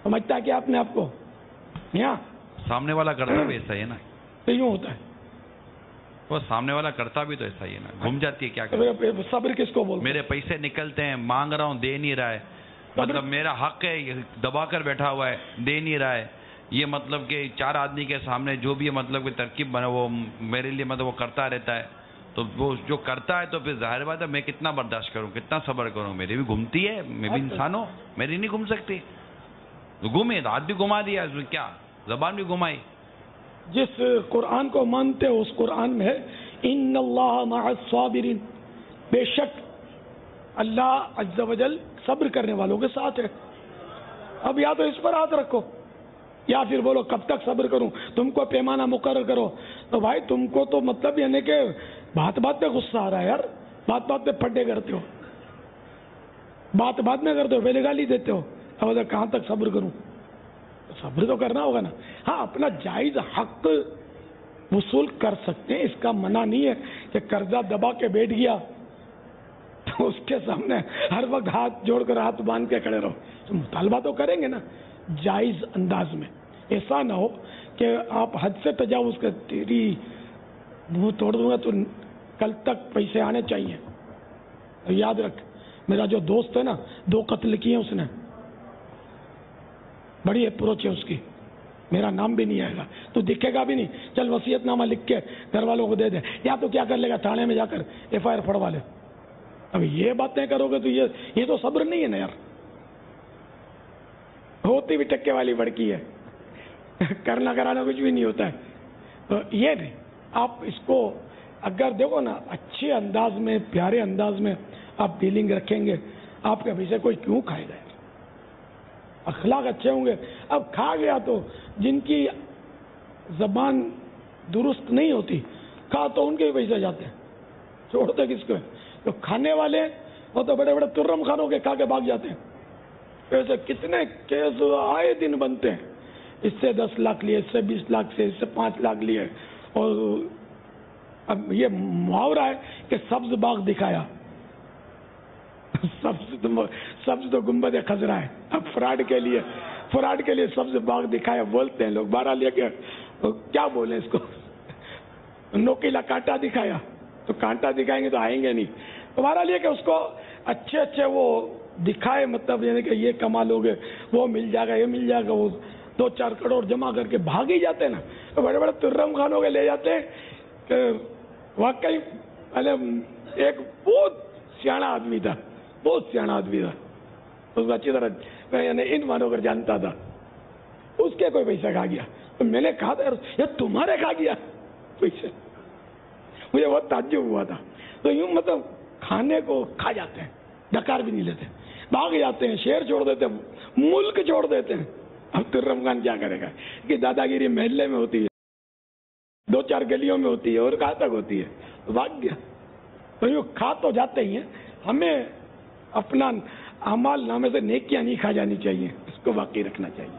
سمجھتا ہے کیا اپنے آپ کو؟ یہاں سامنے والا کرتا بھی ایسا ہی ہے نا. تو یوں ہوتا ہے. وہ سامنے والا کرتا بھی تو ایسا ہی ہے نا. گھوم جاتی ہے کیا کرے. صبر کس کو بولتے ہیں؟ میرے پیسے نکلتے ہیں, مانگ رہا ہوں, دے نہیں رہا ہے, مطلب میرا حق ہے, دبا کر بیٹھا ہوا ہے, دے نہیں رہا ہے. یہ مطلب کہ چار آدمی کے سامنے جو بھی مطلب کہ ترکیب بنا وہ میرے لیے مطلب وہ کرتا رہتا ہے. تو وہ جو کرتا ہے تو پھر ظاہر بات ہے میں کتنا برداشت کروں, کتنا صبر کروں. میری بھی گھومتی ہے, میں بھی انسان ہوں, میری نہیں گھوم سکتی. گھومے ہاتھ بھی گھما دیا, اس میں کیا, زبان بھی گھمائی. جس قرآن کو مانتے ہو اس قرآن میں ہے ان اللہ مع الصابرین, بے شک اللہ عز و جل صبر کرنے والوں کے ساتھ ہے. اب یا تو اس پر ہاتھ رکھو یا پھر بولو کب تک صبر کروں, تم کو پیمانہ مقرر کرو. تو بھائی تم کو تو مطلب یعنی کہ بات بات پہ غصہ آ رہا ہے یار, بات بات پہ پھڈے کرتے ہو, بات بات میں کرتے ہو, پہلے گالی دیتے ہو. اب کہاں تک صبر کروں؟ صبر تو کرنا ہوگا نا. ہاں اپنا جائز حق وصول کر سکتے ہیں, اس کا منع نہیں ہے کہ قرضہ دبا کے بیٹھ گیا تو اس کے سامنے ہر وقت ہاتھ جوڑ کر ہاتھ باندھ کے کھڑے رہو. تو مطالبہ تو کریں گے نا جائز انداز میں. ایسا نہ ہو کہ آپ حد سے تجاوز کر تیری منہ توڑ دوں گا تو کل تک پیسے آنے چاہیے. یاد رکھ, میرا جو دوست ہے نا دو قتل کیے اس نے, بڑی اپروچ ہے اس کی, میرا نام بھی نہیں آئے گا, تو دکھے گا بھی نہیں. چل وصیت نامہ لکھ کے گھر والوں کو دے دے, یا تو کیا کر لے گا تھانے میں جا کر ایف آئی آر پڑوا لے. اب یہ باتیں کرو گے تو یہ یہ تو صبر نہیں ہے نا یار. ہوتی بھی ٹکے والی بڑکی ہے, کرنا کرانا کچھ بھی نہیں ہوتا ہے. تو یہ نہیں, آپ اس کو اگر دیکھو نا اچھے انداز میں, پیارے انداز میں آپ ڈیلنگ رکھیں گے, آپ کے پیسے کوئی کیوں کھائے گا؟ اخلاق اچھے ہوں گے. اب کھا گیا تو جن کی زبان درست نہیں ہوتی, کھا تو ان کے بھی پیسے جاتے ہیں, چھوڑتے کس کو؟ تو کھانے والے وہ تو بڑے بڑے ترم خانوں کے کھا کے بھاگ جاتے ہیں. ایسے کتنے کیس آئے دن بنتے ہیں, اس سے دس لاکھ لیے, اس سے بیس لاکھ سے, اس سے پانچ لاکھ لیے. اور اب یہ محاورہ ہے کہ سبز باغ دکھایا, سبز سبز تو گنبد خضرا ہے. اب فراڈ کے لیے فراڈ کے لیے سبز باغ دکھایا بولتے ہیں لوگ. بارہ لے کے کیا بولیں اس کو, نوکیلا کانٹا دکھایا, تو کانٹا دکھائیں گے تو آئیں گے نہیں. بارہ لے کے اس کو اچھے اچھے وہ دکھائے, مطلب یعنی کہ یہ کما لوگے, وہ مل جائے گا, یہ مل جائے گا, وہ دو چار کروڑ جمع کر کے بھاگ ہی جاتے ہیں نا. تو بڑے بڑے ترم خانوں کے لے جاتے ہیں کہ واقعی ایک بہت سیاح آدمی تھا, بہت سیاح آدمی تھا, اس کو اچھی طرح یعنی ان مانو کر جانتا تھا. اس کے کوئی پیسہ کھا گیا. تو میں نے کہا تھا یہ تمہارے کھا گیا پیسے, مجھے بہت تعجب ہوا تھا. تو یوں مطلب کھانے کو کھا جاتے ہیں, ڈکار بھی نہیں لیتے, بھاگ جاتے ہیں, شہر چھوڑ دیتے ہیں, ملک چھوڑ دیتے ہیں. اب ترم خان کیا کرے گا کہ دادا گیری محلے میں ہوتی ہے, دو چار گلیوں میں ہوتی ہے, اور کہاں تک ہوتی ہے, بھاگ گیا. تو یوں کھا تو جاتے ہی ہیں. ہمیں اپنا اعمال نامے سے نیکیاں نہیں کھا جانی چاہیے, اس کو باقی رکھنا چاہیے,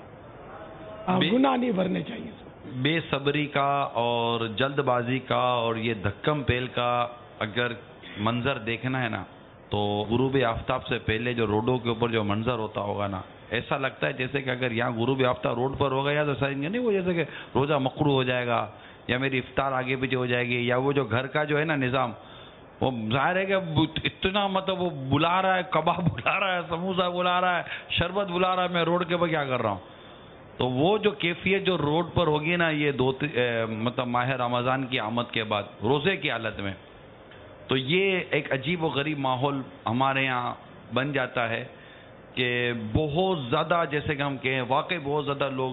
گناہ نہیں بھرنے چاہیے. بے صبری کا اور جلد بازی کا اور یہ دھکم پیل کا اگر منظر دیکھنا ہے نا, تو غروب آفتاب سے پہلے جو روڈوں کے اوپر جو منظر ہوتا ہوگا نا, ایسا لگتا ہے جیسے کہ اگر یہاں غروب آفتاب روڈ پر ہوگا یا تو ایسا نہیں وہ جیسے کہ روزہ مقروع ہو جائے گا, یا میری افطار آگے پیچھے ہو جائے گی, یا وہ جو گھر کا جو ہے نا نظام, وہ ظاہر ہے کہ اتنا مطلب وہ بلا رہا ہے, کباب بلا رہا ہے, سموسہ بلا رہا ہے, شربت بلا رہا ہے, میں روڈ کے اوپر کیا کر رہا ہوں. تو وہ جو کیفیت جو روڈ پر ہوگی نا یہ دو مطلب ماہ رمضان کی آمد کے بعد روزے کی حالت میں, تو یہ ایک عجیب و غریب ماحول ہمارے یہاں بن جاتا ہے کہ بہت زیادہ جیسے کہ ہم کہیں واقعی بہت زیادہ لوگ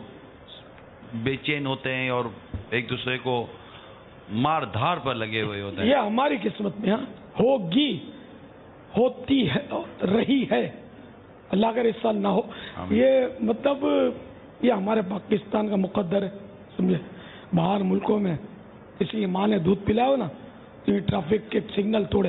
بے چین ہوتے ہیں اور ایک دوسرے کو مار دھار پر لگے ہوئے ہوتے ہیں. یہ ہماری قسمت میں ہوگی, ہوتی ہے, رہی ہے, اللہ کا اس سال نہ ہو. یہ مطلب یہ ہمارے پاکستان کا مقدر ہے, سمجھے. باہر ملکوں میں کسی ماں نے دودھ پلایا ہو نا, تو یہ ٹریفک کے سگنل توڑے,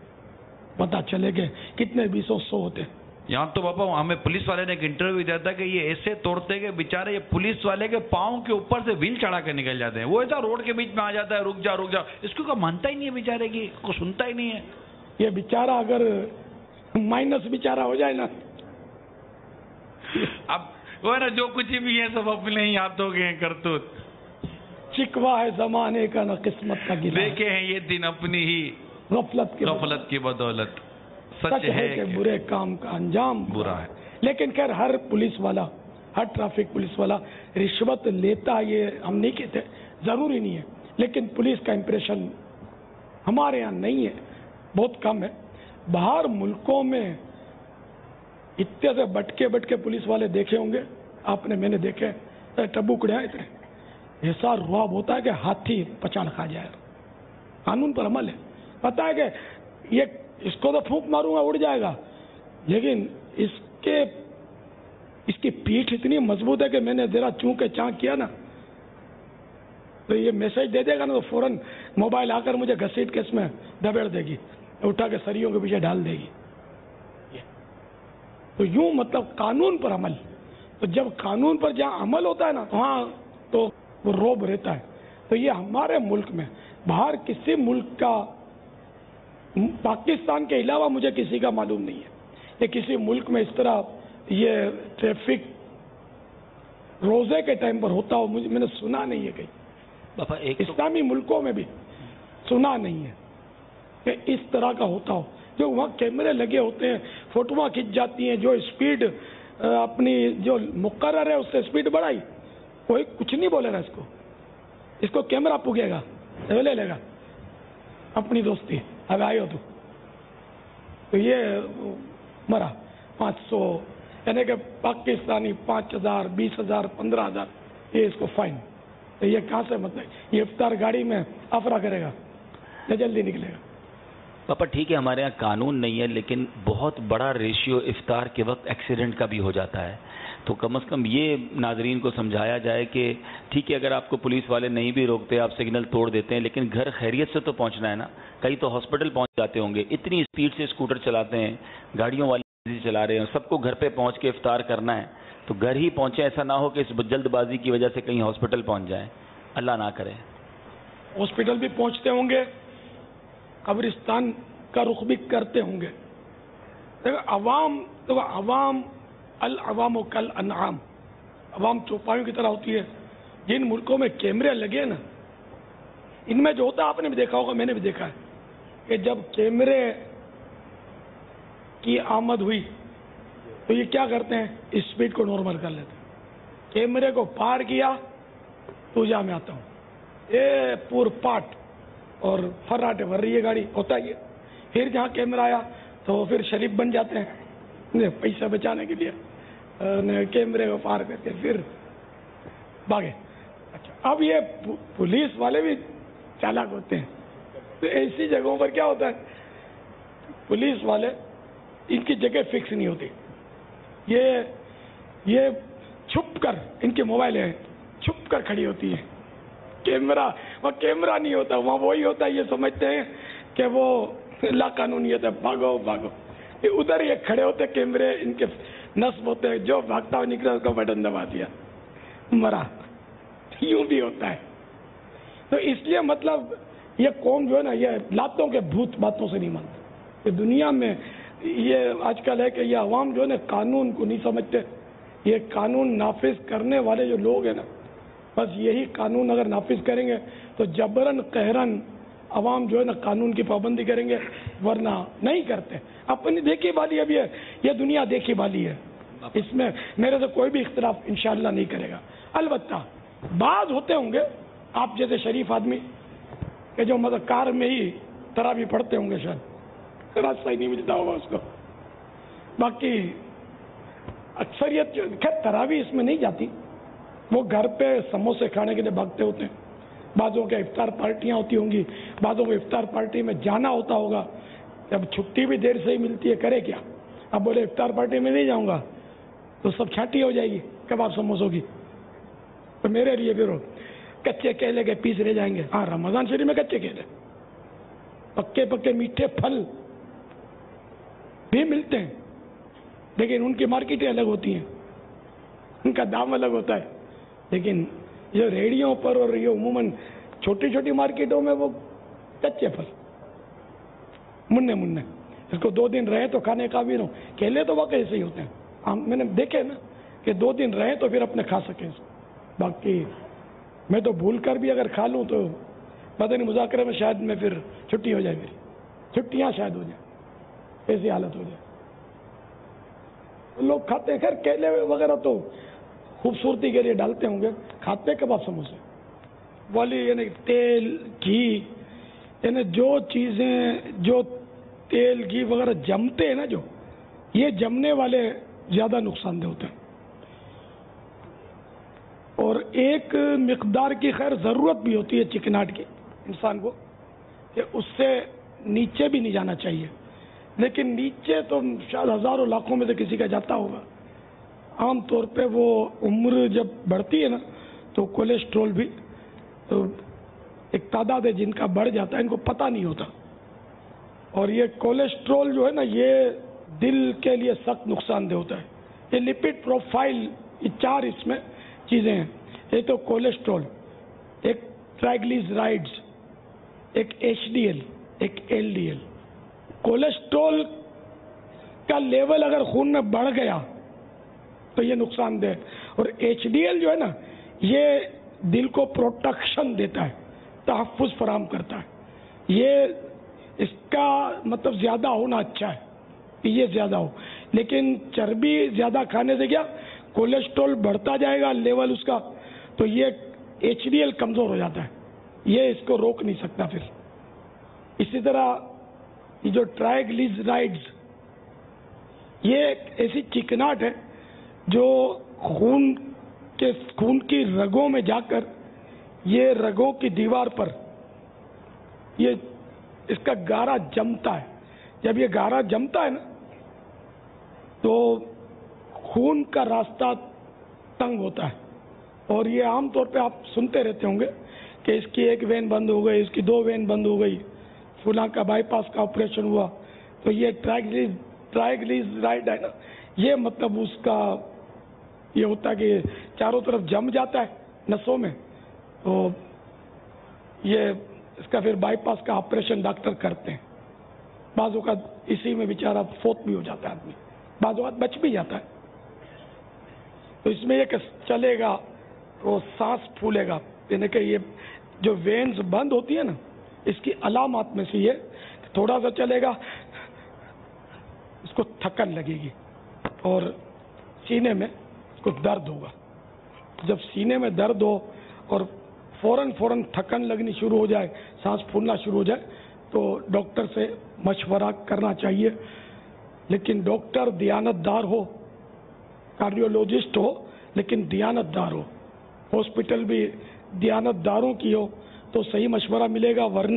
پتہ چلے گئے کتنے بیسوں سو ہوتے. یہاں تو بابا ہمیں پولیس والے نے ایک انٹرویو دیا تھا کہ یہ ایسے توڑتے کہ بیچارے یہ پولیس والے کے پاؤں کے اوپر سے ویل چڑھا کے نکل جاتے ہیں. وہ ایسا روڈ کے بیچ میں آ جاتا ہے, رک جا رک جا, اس کو مانتا ہی نہیں ہے بیچارے کی, کو سنتا ہی نہیں ہے. یہ بیچارہ اگر مائنس بیچارہ ہو جائے نا, اب وہ نا جو کچھ بھی ہے سب اپنے ہی ہاتھوں کے ہیں کرتوت. شکوا ہے زمانے کا نہ قسمت کا گلا. دیکھے ہیں یہ دن اپنی ہی غفلت کی غفلت کی بدولت. سچ ہے کہ برے کام کا انجام برا ہے. لیکن خیر ہر پولیس والا ہر ٹریفک پولیس والا رشوت لیتا یہ ہم نہیں کہتے, ضروری نہیں ہے, لیکن پولیس کا امپریشن ہمارے ہاں نہیں ہے, بہت کم ہے. باہر ملکوں میں اتنے سے بٹکے بٹکے پولیس والے دیکھے ہوں گے آپ نے, میں نے دیکھے ٹبوکڑے اتنے, ایسا رواب ہوتا ہے کہ ہاتھی پچان کھا جائے. قانون پر عمل ہے, پتا ہے کہ یہ اس کو تو پھونک ماروں گا اڑ جائے گا, لیکن اس کے اس کی پیٹھ اتنی مضبوط ہے کہ میں نے ذرا چون کے چانک کیا نا تو یہ میسج دے دے گا نا, تو فوراً موبائل آ کر مجھے گھسیٹ کے اس میں دبیڑ دے گی, اٹھا کے سریوں کے پیچھے ڈال دے گی. تو یوں مطلب قانون پر عمل, تو جب قانون پر جہاں عمل ہوتا ہے نا وہاں تو وہ روب رہتا ہے. تو یہ ہمارے ملک میں, باہر کسی ملک کا, پاکستان کے علاوہ مجھے کسی کا معلوم نہیں ہے کہ کسی ملک میں اس طرح یہ ٹریفک روزے کے ٹائم پر ہوتا ہو. مجھے میں نے سنا نہیں ہے کہیں, اسلامی ملکوں میں بھی سنا نہیں ہے کہ اس طرح کا ہوتا ہو. جو وہاں کیمرے لگے ہوتے ہیں, فوٹوਆਂ کھنچ جاتی ہیں, جو اسپیڈ اپنی جو مقرر ہے اس سے اسپیڈ بڑھائی, کوئی کچھ نہیں بولے گا اس کو, اس کو کیمرہ پوگے گا لے لے گا اپنی دوستی, اب آئے ہو تو تو یہ مرا پانچ سو یعنی کہ پاکستانی پانچ ہزار بیس ہزار پندرہ ہزار یہ اس کو فائن. تو یہ کہاں سے مطلب یہ افطار گاڑی میں افرا کرے گا یا جلدی نکلے گا. پاپا ٹھیک ہے ہمارے یہاں قانون نہیں ہے, لیکن بہت بڑا ریشیو افطار کے وقت ایکسیڈنٹ کا بھی ہو جاتا ہے. تو کم از کم یہ ناظرین کو سمجھایا جائے کہ ٹھیک ہے اگر آپ کو پولیس والے نہیں بھی روکتے, آپ سگنل توڑ دیتے ہیں, لیکن گھر خیریت سے تو پہنچنا ہے نا. کئی تو ہاسپٹل پہنچ جاتے ہوں گے, اتنی اسپیڈ سے اسکوٹر چلاتے ہیں, گاڑیوں والی چلا رہے ہیں, سب کو گھر پہ پہنچ کے افطار کرنا ہے, تو گھر ہی پہنچے, ایسا نہ ہو کہ اس جلد بازی کی وجہ سے کہیں ہاسپٹل پہنچ جائیں, اللہ نہ کرے. ہاسپٹل بھی پہنچتے ہوں گے, قبرستان کا رخ بھی کرتے ہوں گے. عوام تو عوام العوام و کل انعام, عوام چوپایوں کی طرح ہوتی ہے. جن ملکوں میں کیمرے لگے نا ان میں جو ہوتا ہے آپ نے بھی دیکھا ہوگا, میں نے بھی دیکھا ہے کہ جب کیمرے کی آمد ہوئی تو یہ کیا کرتے ہیں, اسپیڈ کو نارمل کر لیتے ہیں. کیمرے کو پار کیا تو جہاں میں آتا ہوں یہ پور پاٹ اور فراٹے بھر رہی ہے گاڑی, ہوتا ہے یہ. پھر جہاں کیمرہ آیا تو پھر شریف بن جاتے ہیں پیسہ بچانے کے لیے, کیمرے کو پار کر کے پھر بھاگے. اچھا اب یہ پولیس والے بھی چالاک ہوتے ہیں, تو ایسی جگہوں پر کیا ہوتا ہے, پولیس والے ان کی جگہ فکس نہیں ہوتی, یہ یہ چھپ کر ان کے موبائل ہیں چھپ کر کھڑی ہوتی ہے. کیمرہ وہاں کیمرہ نہیں ہوتا, وہاں وہی ہوتا ہے, یہ سمجھتے ہیں کہ وہ لا قانونیت ہے, بھاگو بھاگو. یہ ادھر یہ کھڑے ہوتے کیمرے ان کے نصب ہوتے ہیں, جو بھاگتا ہوا نکلا اس کا بٹن دبا دیا مرا. یوں بھی ہوتا ہے. تو اس لیے مطلب یہ قوم جو ہے نا یہ لاتوں کے بھوت باتوں سے نہیں مانتے. کہ دنیا میں یہ آج کل ہے کہ یہ عوام جو ہے نا قانون کو نہیں سمجھتے. یہ قانون نافذ کرنے والے جو لوگ ہیں نا, بس یہی قانون اگر نافذ کریں گے تو جبرن قہرن عوام جو ہے نا قانون کی پابندی کریں گے, ورنہ نہیں کرتے. اپنی دیکھی بالی ابھی ہے, یہ دنیا دیکھی بالی ہے, اس میں میرے سے کوئی بھی اختلاف انشاءاللہ نہیں کرے گا. البتہ بعض ہوتے ہوں گے آپ جیسے شریف آدمی کہ جو مطلب کار میں ہی تراویح پڑھتے ہوں گے, شاید راستہ ہی نہیں ملتا ہوگا اس کو. باقی اکثریت خیر تراویح اس میں نہیں جاتی, وہ گھر پہ سموسے کھانے کے لیے بھاگتے ہوتے ہیں. بعضوں کے افطار پارٹیاں ہوتی ہوں گی, بعضوں کو افطار پارٹی میں جانا ہوتا ہوگا. جب چھٹی بھی دیر سے ہی ملتی ہے کرے کیا, اب بولے افطار پارٹی میں نہیں جاؤں گا تو سب چھاٹی ہو جائے گی کباب سموسوں کی. تو میرے لیے پھر کچے کیلے کے پیس رہ جائیں گے. ہاں رمضان شریف میں کچے کیلے, پکے پکے میٹھے پھل بھی ملتے ہیں, لیکن ان کی مارکیٹیں الگ ہوتی ہیں, ان کا دام الگ ہوتا ہے. لیکن یہ ریڑیوں پر اور یہ عموماً چھوٹی چھوٹی مارکیٹوں میں وہ کچے پھل مننے مننے, اس کو دو دن رہے تو کھانے کا بھی نہ ہو. کیلے تو واقعی ایسے ہی ہوتے ہیں, میں نے دیکھے نا کہ دو دن رہیں تو پھر اپنے کھا سکیں. باقی میں تو بھول کر بھی اگر کھا لوں تو پتہ نہیں مذاکرے میں شاید میں پھر چھٹی ہو جائے, میری چھٹیاں شاید ہو جائیں, ایسی حالت ہو جائے. لوگ کھاتے ہیں, خیر کیلے وغیرہ تو خوبصورتی کے لیے ڈالتے ہوں گے, کھاتے ہیں کباب سموسے والی, یعنی تیل گھی, یعنی جو چیزیں جو تیل گھی وغیرہ جمتے ہیں نا, جو یہ جمنے والے زیادہ نقصان دہ ہوتے ہیں. اور ایک مقدار کی خیر ضرورت بھی ہوتی ہے چکناٹ کی انسان کو, کہ اس سے نیچے بھی نہیں جانا چاہیے, لیکن نیچے تو شاید ہزاروں لاکھوں میں سے کسی کا جاتا ہوگا. عام طور پہ وہ عمر جب بڑھتی ہے نا تو کولیسٹرول بھی تو ایک تعداد ہے جن کا بڑھ جاتا ہے, ان کو پتہ نہیں ہوتا. اور یہ کولیسٹرول جو ہے نا یہ دل کے لیے سخت نقصان دہ ہوتا ہے. یہ لپڈ پروفائل, یہ چار اس میں چیزیں ہیں. ایک تو کولیسٹرول, ایک ٹرائیگلیسرائڈز, ایک ایچ ڈی ایل, ایک ایل ڈی ایل. کولیسٹرول کا لیول اگر خون میں بڑھ گیا تو یہ نقصان دہ, اور ایچ ڈی ایل جو ہے نا یہ دل کو پروٹیکشن دیتا ہے, تحفظ فراہم کرتا ہے. یہ اس کا مطلب زیادہ ہونا اچھا ہے کہ یہ زیادہ ہو, لیکن چربی زیادہ کھانے سے کیا کولیسٹرول بڑھتا جائے گا لیول اس کا, تو یہ ایچ ڈی ایل کمزور ہو جاتا ہے, یہ اس کو روک نہیں سکتا. پھر اسی طرح یہ جو ٹرائیگلیسرائڈز, یہ ایک ایسی چکناٹ ہے جو خون کے خون کی رگوں میں جا کر یہ رگوں کی دیوار پر یہ اس کا گارا جمتا ہے. جب یہ گارا جمتا ہے نا تو خون کا راستہ تنگ ہوتا ہے, اور یہ عام طور پہ آپ سنتے رہتے ہوں گے کہ اس کی ایک وین بند ہو گئی, اس کی دو وین بند ہو گئی, فلاں کا بائی پاس کا آپریشن ہوا. تو یہ ٹرائیگلیسرائڈ ہے نا, یہ مطلب اس کا یہ ہوتا ہے کہ چاروں طرف جم جاتا ہے نسوں میں, تو یہ اس کا پھر بائی پاس کا آپریشن ڈاکٹر کرتے ہیں. بعض اوقات اسی میں بیچارہ فوت بھی ہو جاتا ہے آدمی, بعض اوقات بچ بھی جاتا ہے. تو اس میں یہ کہ چلے گا وہ سانس پھولے گا, یعنی کہ یہ جو وینز بند ہوتی ہے نا اس کی علامات میں سے یہ کہ تھوڑا سا چلے گا اس کو تھکن لگے گی, اور سینے میں اس کو درد ہوگا. جب سینے میں درد ہو اور فوراً فوراً تھکن لگنی شروع ہو جائے, سانس پھولنا شروع ہو جائے, تو ڈاکٹر سے مشورہ کرنا چاہیے. لیکن ڈاکٹر دیانت دار ہو, کارڈیولوجسٹ ہو لیکن دیانت دار ہو, ہاسپٹل بھی دیانت داروں کی ہو تو صحیح مشورہ ملے گا. ورنہ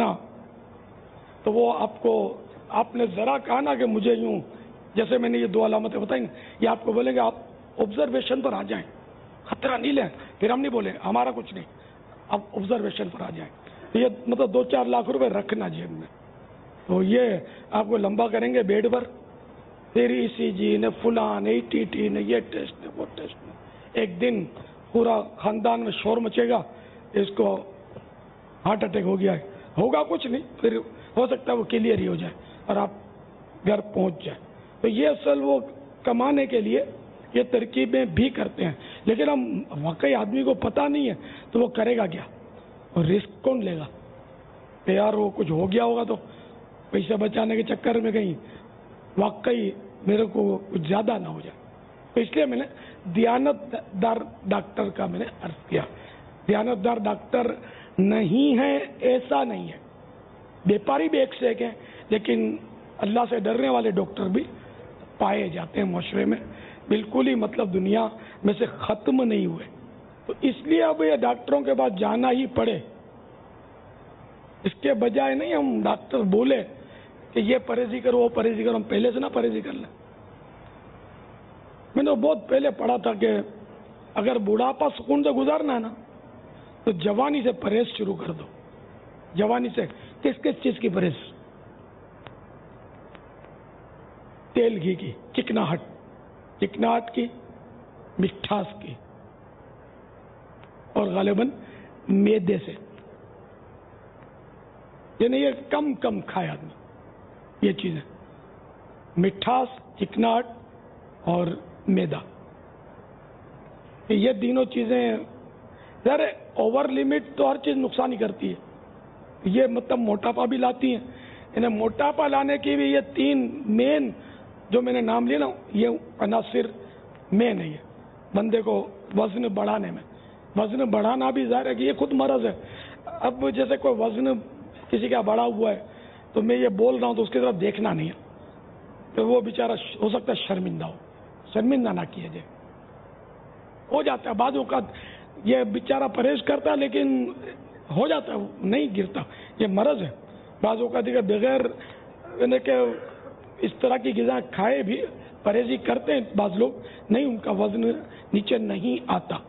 تو وہ آپ کو, آپ نے ذرا کہا نا کہ مجھے یوں, جیسے میں نے یہ دو علامتیں بتائیں نا, یہ آپ کو بولیں گے آپ آبزرویشن پر آ جائیں, خطرہ نہیں لیں. پھر ہم نہیں بولیں ہمارا کچھ نہیں, آپ آبزرویشن پر آ جائیں. یہ مطلب دو چار لاکھ روپے رکھنا جیب میں, تو یہ آپ کو لمبا کریں گے بیڈ پر, پھر ای سی جی نے فلاں نے ٹی ٹی نے یہ ٹیسٹ نے وہ ٹیسٹ نے, ایک دن پورا خاندان میں شور مچے گا اس کو ہارٹ اٹیک ہو گیا ہے. ہوگا کچھ نہیں, پھر ہو سکتا ہے وہ کلیئر ہی ہو جائے اور آپ گھر پہنچ جائیں. تو یہ اصل وہ کمانے کے لیے یہ ترکیبیں بھی کرتے ہیں, لیکن ہم واقعی آدمی کو پتہ نہیں ہے تو وہ کرے گا کیا, اور رسک کون لے گا؟ کہ یار وہ کچھ ہو گیا ہوگا تو پیسے بچانے کے چکر میں کہیں واقعی میرے کو کچھ زیادہ نہ ہو جائے. تو اس لیے میں نے دیانت دار ڈاکٹر کا میں نے عرض کیا. دیانت دار ڈاکٹر نہیں ہے ایسا نہیں ہے, بیپاری بھی ایک سے ایک ہیں, لیکن اللہ سے ڈرنے والے ڈاکٹر بھی پائے جاتے ہیں معاشرے میں, بالکل ہی مطلب دنیا میں سے ختم نہیں ہوئے. تو اس لیے اب یہ ڈاکٹروں کے پاس جانا ہی پڑے, اس کے بجائے نہیں ہم ڈاکٹر بولے کہ یہ پرہیزی کرو وہ پرہیزی کرو, ہم پہلے سے نہ پرہیزی کر لیں. میں نے بہت پہلے پڑھا تھا کہ اگر بڑھاپا سکون سے گزارنا ہے نا تو جوانی سے پرہیز شروع کر دو. جوانی سے کس کس چیز کی پرہیز؟ تیل گھی کی, چکناہٹ چکناہٹ کی, مٹھاس کی, اور غالباً میدے سے, یعنی یہ کم کم کھائے آدمی یہ چیزیں, مٹھاس, چکناہٹ اور میدا. کہ یہ تینوں چیزیں ذرا اوور لمٹ تو ہر چیز نقصان ہی کرتی ہے. یہ مطلب موٹاپا بھی لاتی ہیں. انہیں موٹاپا لانے کی بھی یہ تین مین جو میں نے نام لیے نا یہ عناصر مین ہے یہ بندے کو وزن بڑھانے میں. وزن بڑھانا بھی ظاہر ہے کہ یہ خود مرض ہے. اب جیسے کوئی وزن کسی کا بڑھا ہوا ہے تو میں یہ بول رہا ہوں تو اس کی طرف دیکھنا نہیں ہے تو وہ بیچارہ ہو سکتا ہے شرمندہ ہو. شرمندہ نہ کیا جائے. ہو جاتا ہے بعض اوقات یہ بیچارہ پرہیز کرتا ہے لیکن ہو جاتا ہے نہیں گرتا. یہ مرض ہے. بعض اوقات بغیر یعنی کہ اس طرح کی غذا کھائے بھی پرہیزی کرتے ہیں بعض لوگ نہیں ان کا وزن نیچے نہیں آتا.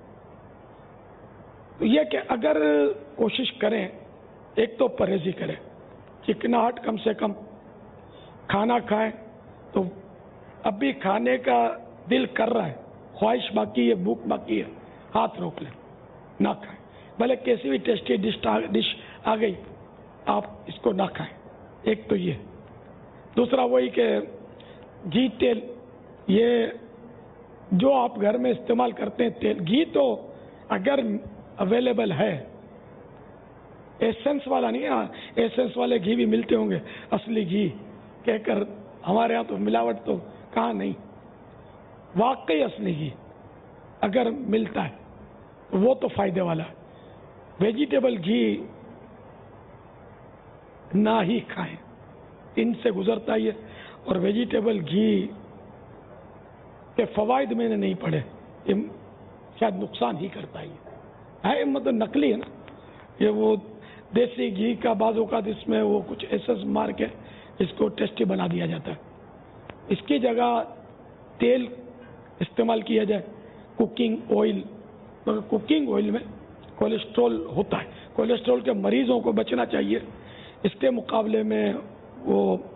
یہ کہ اگر کوشش کریں ایک تو پرہیزی کریں چکناہٹ کم سے کم کھانا کھائیں تو اب بھی کھانے کا دل کر رہا ہے خواہش باقی ہے بھوک باقی ہے ہاتھ روک لیں نہ کھائیں بھلے کیسی بھی ٹیسٹی ڈش آ گئی آپ اس کو نہ کھائیں. ایک تو یہ. دوسرا وہی کہ گھی تیل یہ جو آپ گھر میں استعمال کرتے ہیں تیل گھی تو اگر اویلیبل ہے ایسنس والا نہیں ہے ایسنس والے گھی بھی ملتے ہوں گے اصلی گھی کہہ کر ہمارے ہاں تو ملاوٹ تو کہاں نہیں. واقعی اصلی گھی اگر ملتا ہے وہ تو فائدے والا ہے. ویجیٹیبل گھی نہ ہی کھائیں ان سے گزرتا ہی ہے. اور ویجیٹیبل گھی کے فوائد میں نے نہیں پڑھے یہ شاید نقصان ہی کرتا ہی ہے. مطلب نقلی ہے نا یہ وہ دیسی گھی کا بعض اوقات اس میں وہ کچھ ایسنس مار کے اس کو ٹیسٹی بنا دیا جاتا ہے. اس کی جگہ تیل استعمال کیا جائے کوکنگ آئل. مگر کوکنگ آئل میں کولیسٹرول ہوتا ہے. کولیسٹرول کے مریضوں کو بچنا چاہیے. اس کے مقابلے میں وہ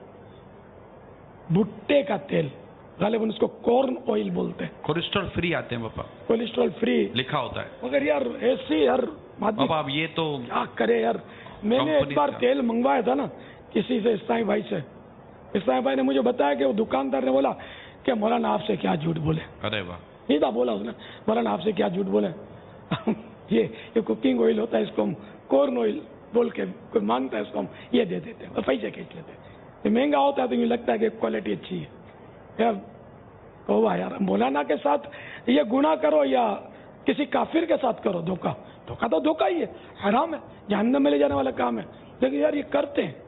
بھٹے کا تیل غالباً اس کو کورن آئل بولتے ہیں. کولیسٹرول فری آتے ہیں پاپا. کولیسٹرول فری لکھا ہوتا ہے. مگر یار ایسی ہر پاپا اب یہ تو کیا کرے یار. میں نے ایک بار تیل منگوایا تھا نا کسی سے اسلامی بھائی سے. اسلامی بھائی نے مجھے بتایا کہ وہ دکاندار نے بولا کہ مولانا آپ سے کیا جھوٹ بولے. ارے واہ. نہیں تھا بولا اس نے مولانا آپ سے کیا جھوٹ بولے. یہ یہ کوکنگ آئل ہوتا ہے اس کو ہم کورن آئل بول کے کوئی مانگتا ہے اس کو ہم یہ دے دیتے ہیں اور پیسے کھینچ لیتے ہیں. یہ مہنگا ہوتا ہے تو یہ لگتا ہے کہ کوالٹی اچھی ہے. یار واہ یار مولانا کے ساتھ یہ گناہ کرو یا کسی کافر کے ساتھ کرو دھوکہ. دھوکہ تو دھوکہ ہی ہے حرام ہے جہنم میں لے جانے والا کام ہے. لیکن یار یہ کرتے ہیں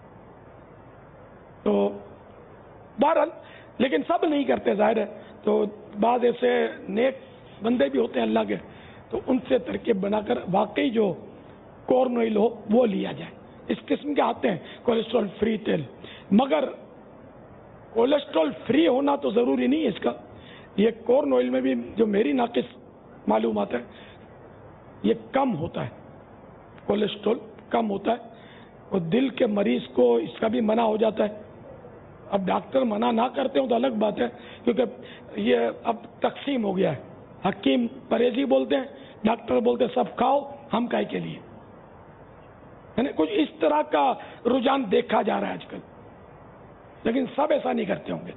تو بہرحال لیکن سب نہیں کرتے ظاہر ہے. تو بعض ایسے نیک بندے بھی ہوتے ہیں اللہ کے تو ان سے ترکیب بنا کر واقعی جو کورن آئل ہو وہ لیا جائے. اس قسم کے آتے ہیں کولیسٹرول فری تیل. مگر کولیسٹرول فری ہونا تو ضروری نہیں ہے اس کا. یہ کورن آئل میں بھی جو میری ناقص معلومات ہے یہ کم ہوتا ہے. کولیسٹرول کم ہوتا ہے اور دل کے مریض کو اس کا بھی منع ہو جاتا ہے. اب ڈاکٹر منع نہ کرتے ہوں تو الگ بات ہے کیونکہ یہ اب تقسیم ہو گیا ہے. حکیم پرہیزی بولتے ہیں ڈاکٹر بولتے ہیں سب کھاؤ ہم کائے کے لیے. یعنی کچھ اس طرح کا رجحان دیکھا جا رہا ہے آج کل. لیکن سب ایسا نہیں کرتے ہوں گے.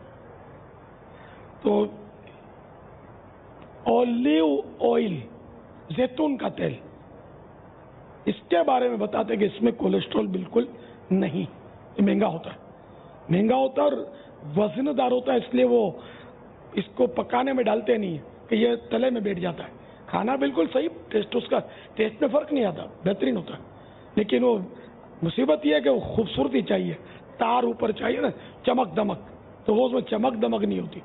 تو اولیو آئل زیتون کا تیل اس کے بارے میں بتاتے ہیں کہ اس میں کولیسٹرول بالکل نہیں. یہ مہنگا ہوتا ہے مہنگا ہوتا ہے اور وزن دار ہوتا ہے اس لیے وہ اس کو پکانے میں ڈالتے نہیں کہ یہ تلے میں بیٹھ جاتا ہے. کھانا بالکل صحیح ٹیسٹ اس کا ٹیسٹ میں فرق نہیں آتا بہترین ہوتا ہے. لیکن وہ مصیبت یہ ہے کہ وہ خوبصورتی چاہیے تار اوپر چاہیے نا چمک دمک تو وہ اس میں چمک دمک نہیں ہوتی.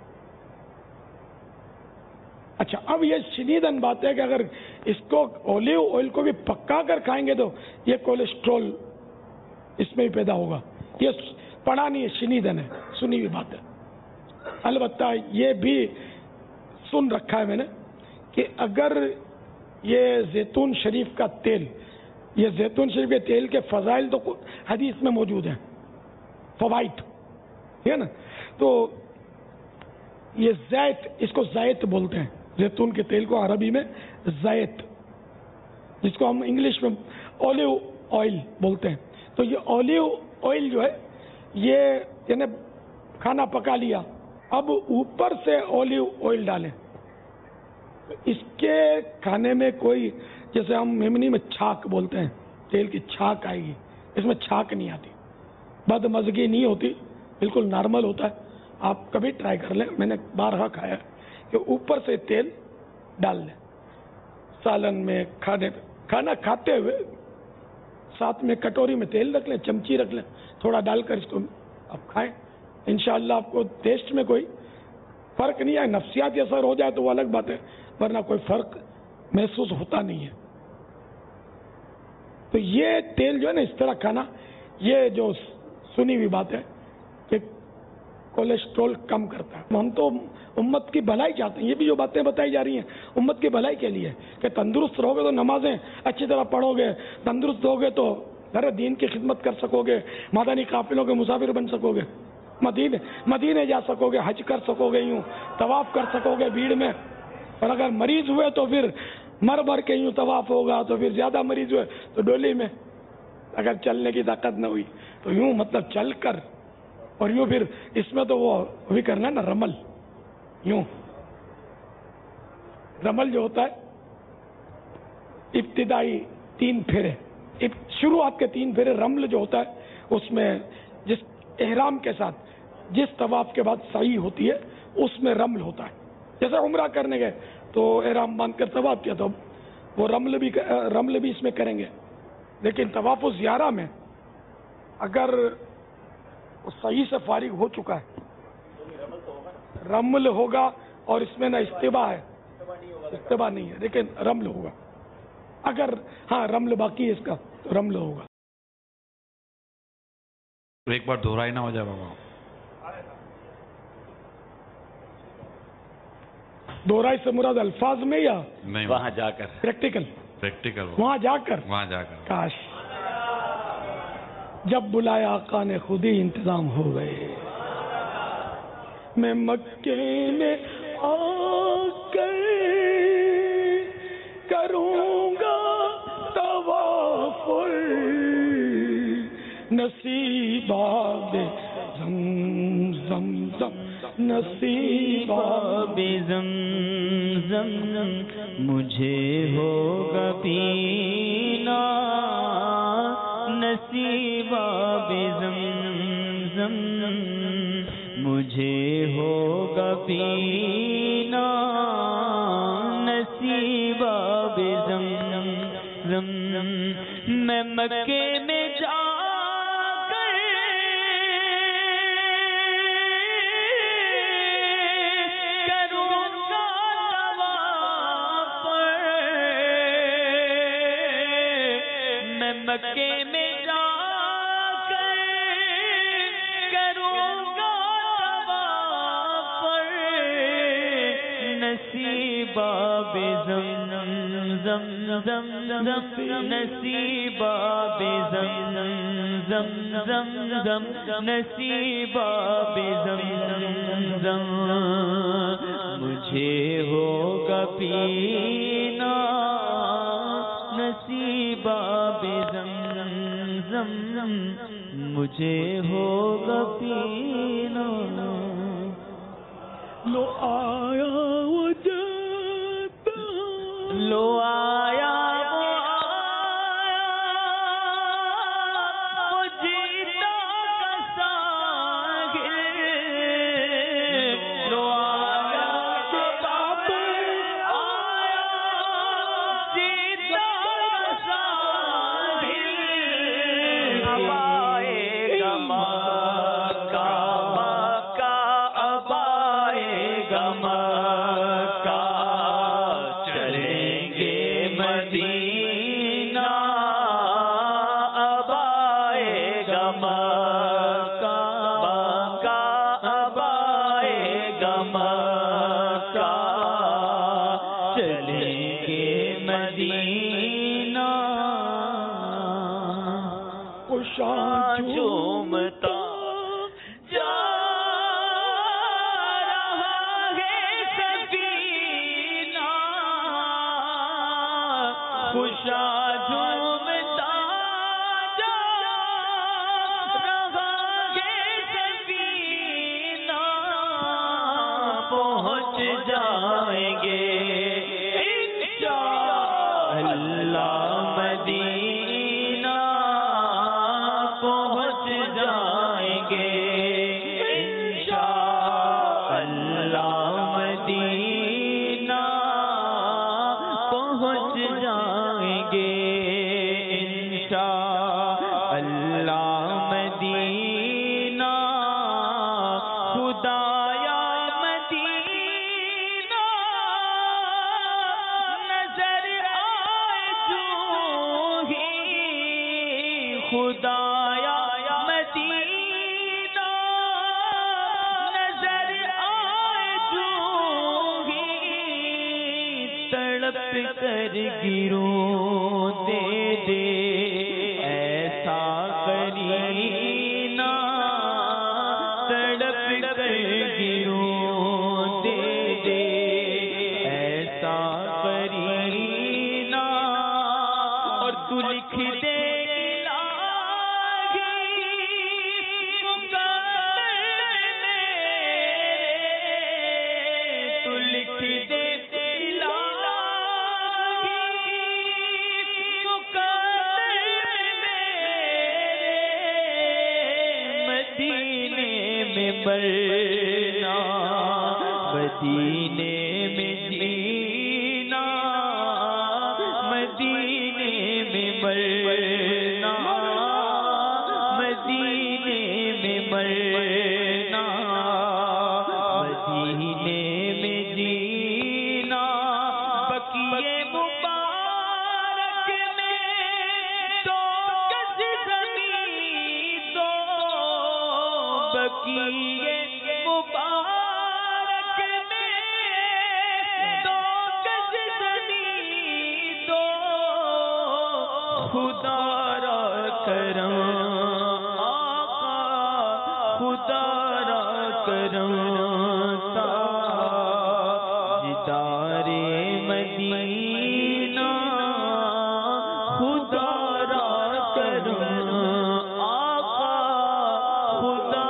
اچھا اب یہ شدیداً بات ہے کہ اگر اس کو اولیو آئل کو بھی پکا کر کھائیں گے تو یہ کولیسٹرول اس میں بھی پیدا ہوگا. یہ پڑھا نہیں ہے شدیداً ہے سنی ہوئی بات ہے. البتہ یہ بھی سن رکھا ہے میں نے کہ اگر یہ زیتون شریف کا تیل یہ زیتون شریف کے تیل کے فضائل تو حدیث میں موجود ہیں فوائد ہے نا. تو یہ زیت اس کو زیت بولتے ہیں زیتون کے تیل کو عربی میں زیت جس کو ہم انگلش میں اولیو آئل بولتے ہیں. تو یہ اولیو آئل جو ہے یہ یعنی کھانا پکا لیا اب اوپر سے اولیو آئل ڈالیں اس کے کھانے میں کوئی، جیسے ہم میمنی میں چھاک بولتے ہیں، تیل کی چھاک آئے گی، اس میں چھاک نہیں آتی، بد مزگی نہیں ہوتی، بالکل نارمل ہوتا ہے. آپ کبھی ٹرائی کر لیں، میں نے بارہا کھایا کہ اوپر سے تیل ڈال لیں سالن میں، کھانے کھانا کھاتے ہوئے ساتھ میں کٹوری میں تیل رکھ لیں، چمچی رکھ لیں، تھوڑا ڈال کر اس کو آپ کھائیں. انشاءاللہ آپ کو ٹیسٹ میں کوئی فرق نہیں ہے. نفسیاتی اثر ہو جائے تو وہ الگ بات ہے، ورنہ کوئی فرق محسوس ہوتا نہیں ہے. تو یہ تیل جو ہے نا اس طرح کھانا، یہ جو سنی ہوئی بات ہے کہ کولیسٹرول کم کرتا ہے. ہم تو امت کی بھلائی چاہتے ہیں. یہ بھی جو باتیں بتائی جا رہی ہیں امت کی بھلائی کے لیے کہ تندرست رہو گے تو نمازیں اچھی طرح پڑھو گے، تندرست ہوگے تو ذرا دین کی خدمت کر سکو گے، مدنی قافلوں کے مسافر بن سکو گے، مدینے مدینے جا سکو گے، حج کر سکو گے، یوں طواف کر سکو گے بھیڑ میں. اور اگر مریض ہوئے تو پھر مر بھر کے یوں طواف ہوگا، تو پھر زیادہ مریض ہوئے تو ڈولی میں، اگر چلنے کی طاقت نہ ہوئی تو یوں مطلب چل کر، اور یوں پھر اس میں تو وہ بھی کرنا ہے نا رمل، یوں رمل جو ہوتا ہے ابتدائی تین پھیرے، شروعات کے تین پھیرے رمل جو ہوتا ہے اس میں جس احرام کے ساتھ جس طواف کے بعد سعی ہوتی ہے اس میں رمل ہوتا ہے. جیسے عمرہ کرنے گئے تو احرام باندھ کر طواف کیا تو وہ رمل بھی رمل بھی اس میں کریں گے. لیکن طواف زیارہ میں اگر وہ صحیح سے فارغ ہو چکا ہے رمل ہوگا، اور اس میں نہ استباح ہے، استباح نہیں ہے لیکن رمل ہوگا. اگر ہاں رمل باقی ہے اس کا تو رمل ہوگا. ایک بار دہرائی نہ ہو جائے بابا. دہرائی سے مراد الفاظ میں یا نہیں وہاں جا کر پریکٹیکل؟ پریکٹیکل وہاں جا کر وہاں جا کر کاش جب بلایا آقا نے خود ہی انتظام ہو گئے. میں مکے میں آ کر کروں گا طواف نصیب آب زمزم زم نصیب آب زمزم مجھے ہوگا پینا نصیب آب زمزم مجھے ہوگا پینا نصیب آب زمزم. میں مکے میں جا کر کروں گا طواف، میں مکے میں جا کر کروں گا طواف نصیب آب زمزم نصیب آب زمزم زمزم نصیب آب زمزم مجھے ہوگا پینا نصیب آب زمزم مجھے ہوگا پینا. لو آیا وہ جاتا، لو آیا جھومتا جا رہا ہے سفینہ خوشا جھومتا جا رہا ہے سفینہ پہنچ جائیں گے جائیں گے انشاءاللہ مدینہ پہنچ جائیں گے انشاءاللہ مدینہ خدایا مدینہ نظر آئے جو ہی خدایا مدینہ نظر آئے جو ہی تڑپ کر گروں دے دے ایسا کرینا تڑپ کر گروں دے دے ایسا کرینا اور تو لکھ دے مرنا مدینے میں جینا مدینے میں مرنا مدینے میں مرنا مدینے میں جینا بقیے مبارک میں دو گز زمین دو بقیے مبارک میں دو گز زمین دو خدا را کرم آقا خدا را کرم تاجدار مدینہ خدا را کرم آقا خدا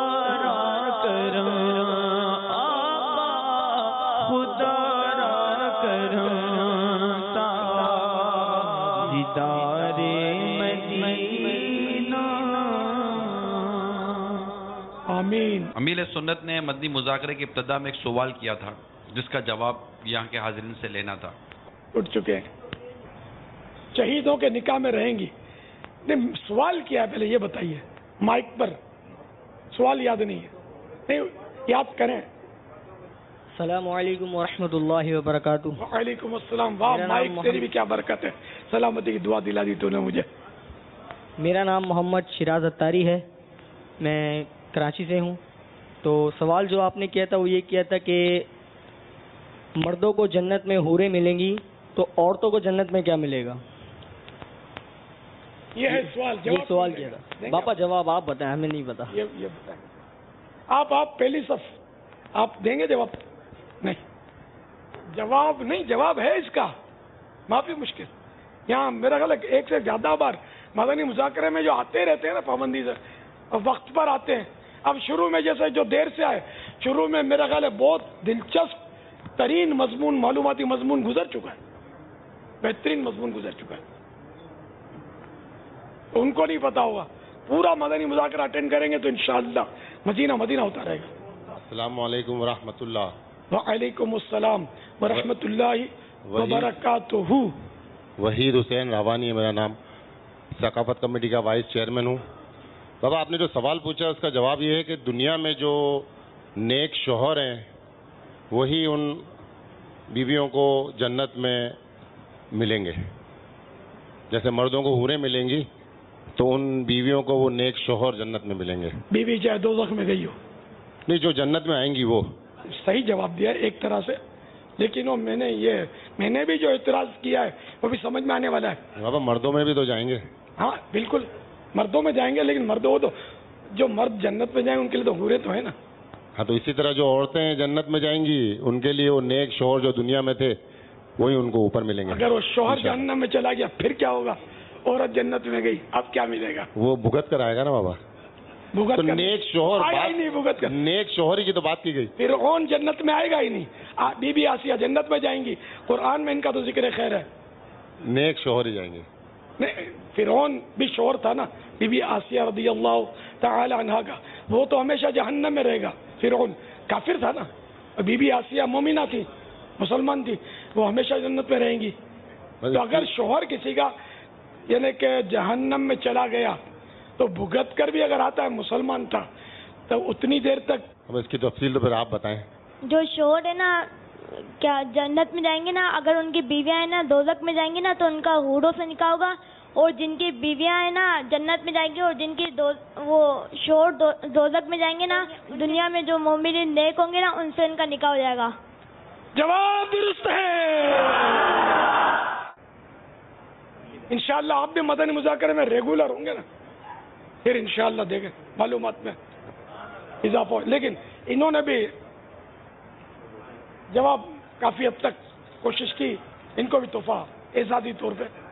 آمین. امیل سنت نے مدنی مذاکرے کی ابتدا میں ایک سوال کیا تھا جس کا جواب یہاں کے حاضرین سے لینا تھا. اٹھ چکے ہیں. شہیدوں کے نکاح میں رہیں گی. نہیں سوال کیا ہے پہلے یہ بتائیے. مائک پر سوال یاد نہیں ہے. نہیں یاد کریں. السلام علیکم ورحمۃ اللہ وبرکاتہ. وعلیکم السلام. واہ مائک تیری بھی کیا برکت ہے. سلامتی کی دعا دلا دی تو نے مجھے. میرا نام محمد شیراز اتاری ہے. میں کراچی سے ہوں. تو سوال جو آپ نے کیا تھا وہ یہ کیا تھا کہ مردوں کو جنت میں حوریں ملیں گی تو عورتوں کو جنت میں کیا ملے گا؟ یہ ہے سوال. یہ سوال کیا تھا. باپا جواب آپ بتائیں, ہمیں نہیں پتا. یہ یہ بتائیں آپ آپ پہلی صف آپ دیں گے جواب؟ نہیں جواب نہیں. جواب ہے اس کا معافی مشکل. یہاں میرا خیال ہے ایک سے زیادہ بار مدنی مذاکرے میں جو آتے رہتے ہیں نا پابندی سے وقت پر آتے ہیں. اب شروع میں جیسے جو دیر سے آئے شروع میں میرا خیال ہے بہت دلچسپ ترین مضمون معلوماتی مضمون گزر چکا ہے. بہترین مضمون گزر چکا ہے. ان کو نہیں پتا ہوگا. پورا مدنی مذاکرہ اٹینڈ کریں گے تو انشاءاللہ مدینہ مدینہ ہوتا رہے گا. السلام علیکم ورحمۃ اللہ. وعلیکم السلام ورحمۃ اللہ وبرکاتہ. وحید حسین راوانی ہے میرا نام. ثقافت کمیٹی کا وائس چیئرمین ہوں. بابا آپ نے جو سوال پوچھا اس کا جواب یہ ہے کہ دنیا میں جو نیک شوہر ہیں وہی ان بیویوں کو جنت میں ملیں گے. جیسے مردوں کو حوریں ملیں گی تو ان بیویوں کو وہ نیک شوہر جنت میں ملیں گے. بیوی چاہے دوزخ میں گئی ہو. نہیں جو جنت میں آئیں گی وہ. صحیح جواب دیا ایک طرح سے. لیکن وہ میں نے یہ میں نے بھی جو اعتراض کیا ہے وہ بھی سمجھ میں آنے والا ہے. بابا مردوں میں بھی تو جائیں گے. ہاں بالکل مردوں میں جائیں گے. لیکن مردوں وہ تو جو مرد جنت میں جائیں گے ان کے لیے تو حوریں تو ہیں نا. ہاں تو اسی طرح جو عورتیں جنت میں جائیں گی ان کے لیے وہ نیک شوہر جو دنیا میں تھے وہی ان کو اوپر ملیں گے. اگر وہ شوہر جہنم میں چلا گیا پھر کیا ہوگا؟ عورت جنت میں گئی اب کیا ملے گا؟ وہ بھگت کر آئے گا نا بابا. بھگت تو نیک شوہر آیا ہی نہیں. بھگت کر نیک شوہر کی تو بات کی گئی. پھر کون جنت میں آئے گا ہی نہیں. بی بی آسیہ جنت میں جائیں گی. قرآن میں ان کا تو ذکر خیر ہے. نیک شوہر ہی جائیں گے. فرعون بھی شوہر تھا نا. بی بی آسیہ رضی اللہ تعالی عنہا کا، وہ تو ہمیشہ جہنم میں رہے گا. فرعون کافر تھا نا، بی بی آسیہ مومنہ تھی، مسلمان تھی، وہ ہمیشہ جنت میں رہیں گی. تو اگر شوہر کسی کا یعنی کہ جہنم میں چلا گیا تو بھگت کر بھی اگر آتا ہے مسلمان تھا تو اتنی دیر تک. اب اس کی تفصیل تو پھر آپ بتائیں. جو شوہر ہے نا کیا جنت میں جائیں گے نا، اگر ان کی بیویاں ہیں نا دوزخ میں جائیں گی نا تو ان کا حوروں سے نکاح ہوگا، اور جن کی بیویاں ہیں نا جنت میں جائیں گی اور جن کی دو وہ شوہر دو دوزخ میں جائیں گے نا، دنیا میں جو مومن نیک ہوں گے نا ان سے ان کا نکاح ہو جائے گا. جواب درست ہے. انشاءاللہ آپ بھی مدنی مذاکرے میں ریگولر ہوں گے نا، پھر انشاءاللہ دیکھیں معلومات میں اضافہ ہو. لیکن انہوں نے بھی جواب کافی حد تک کوشش کی، ان کو بھی تحفہ اعزازی طور پہ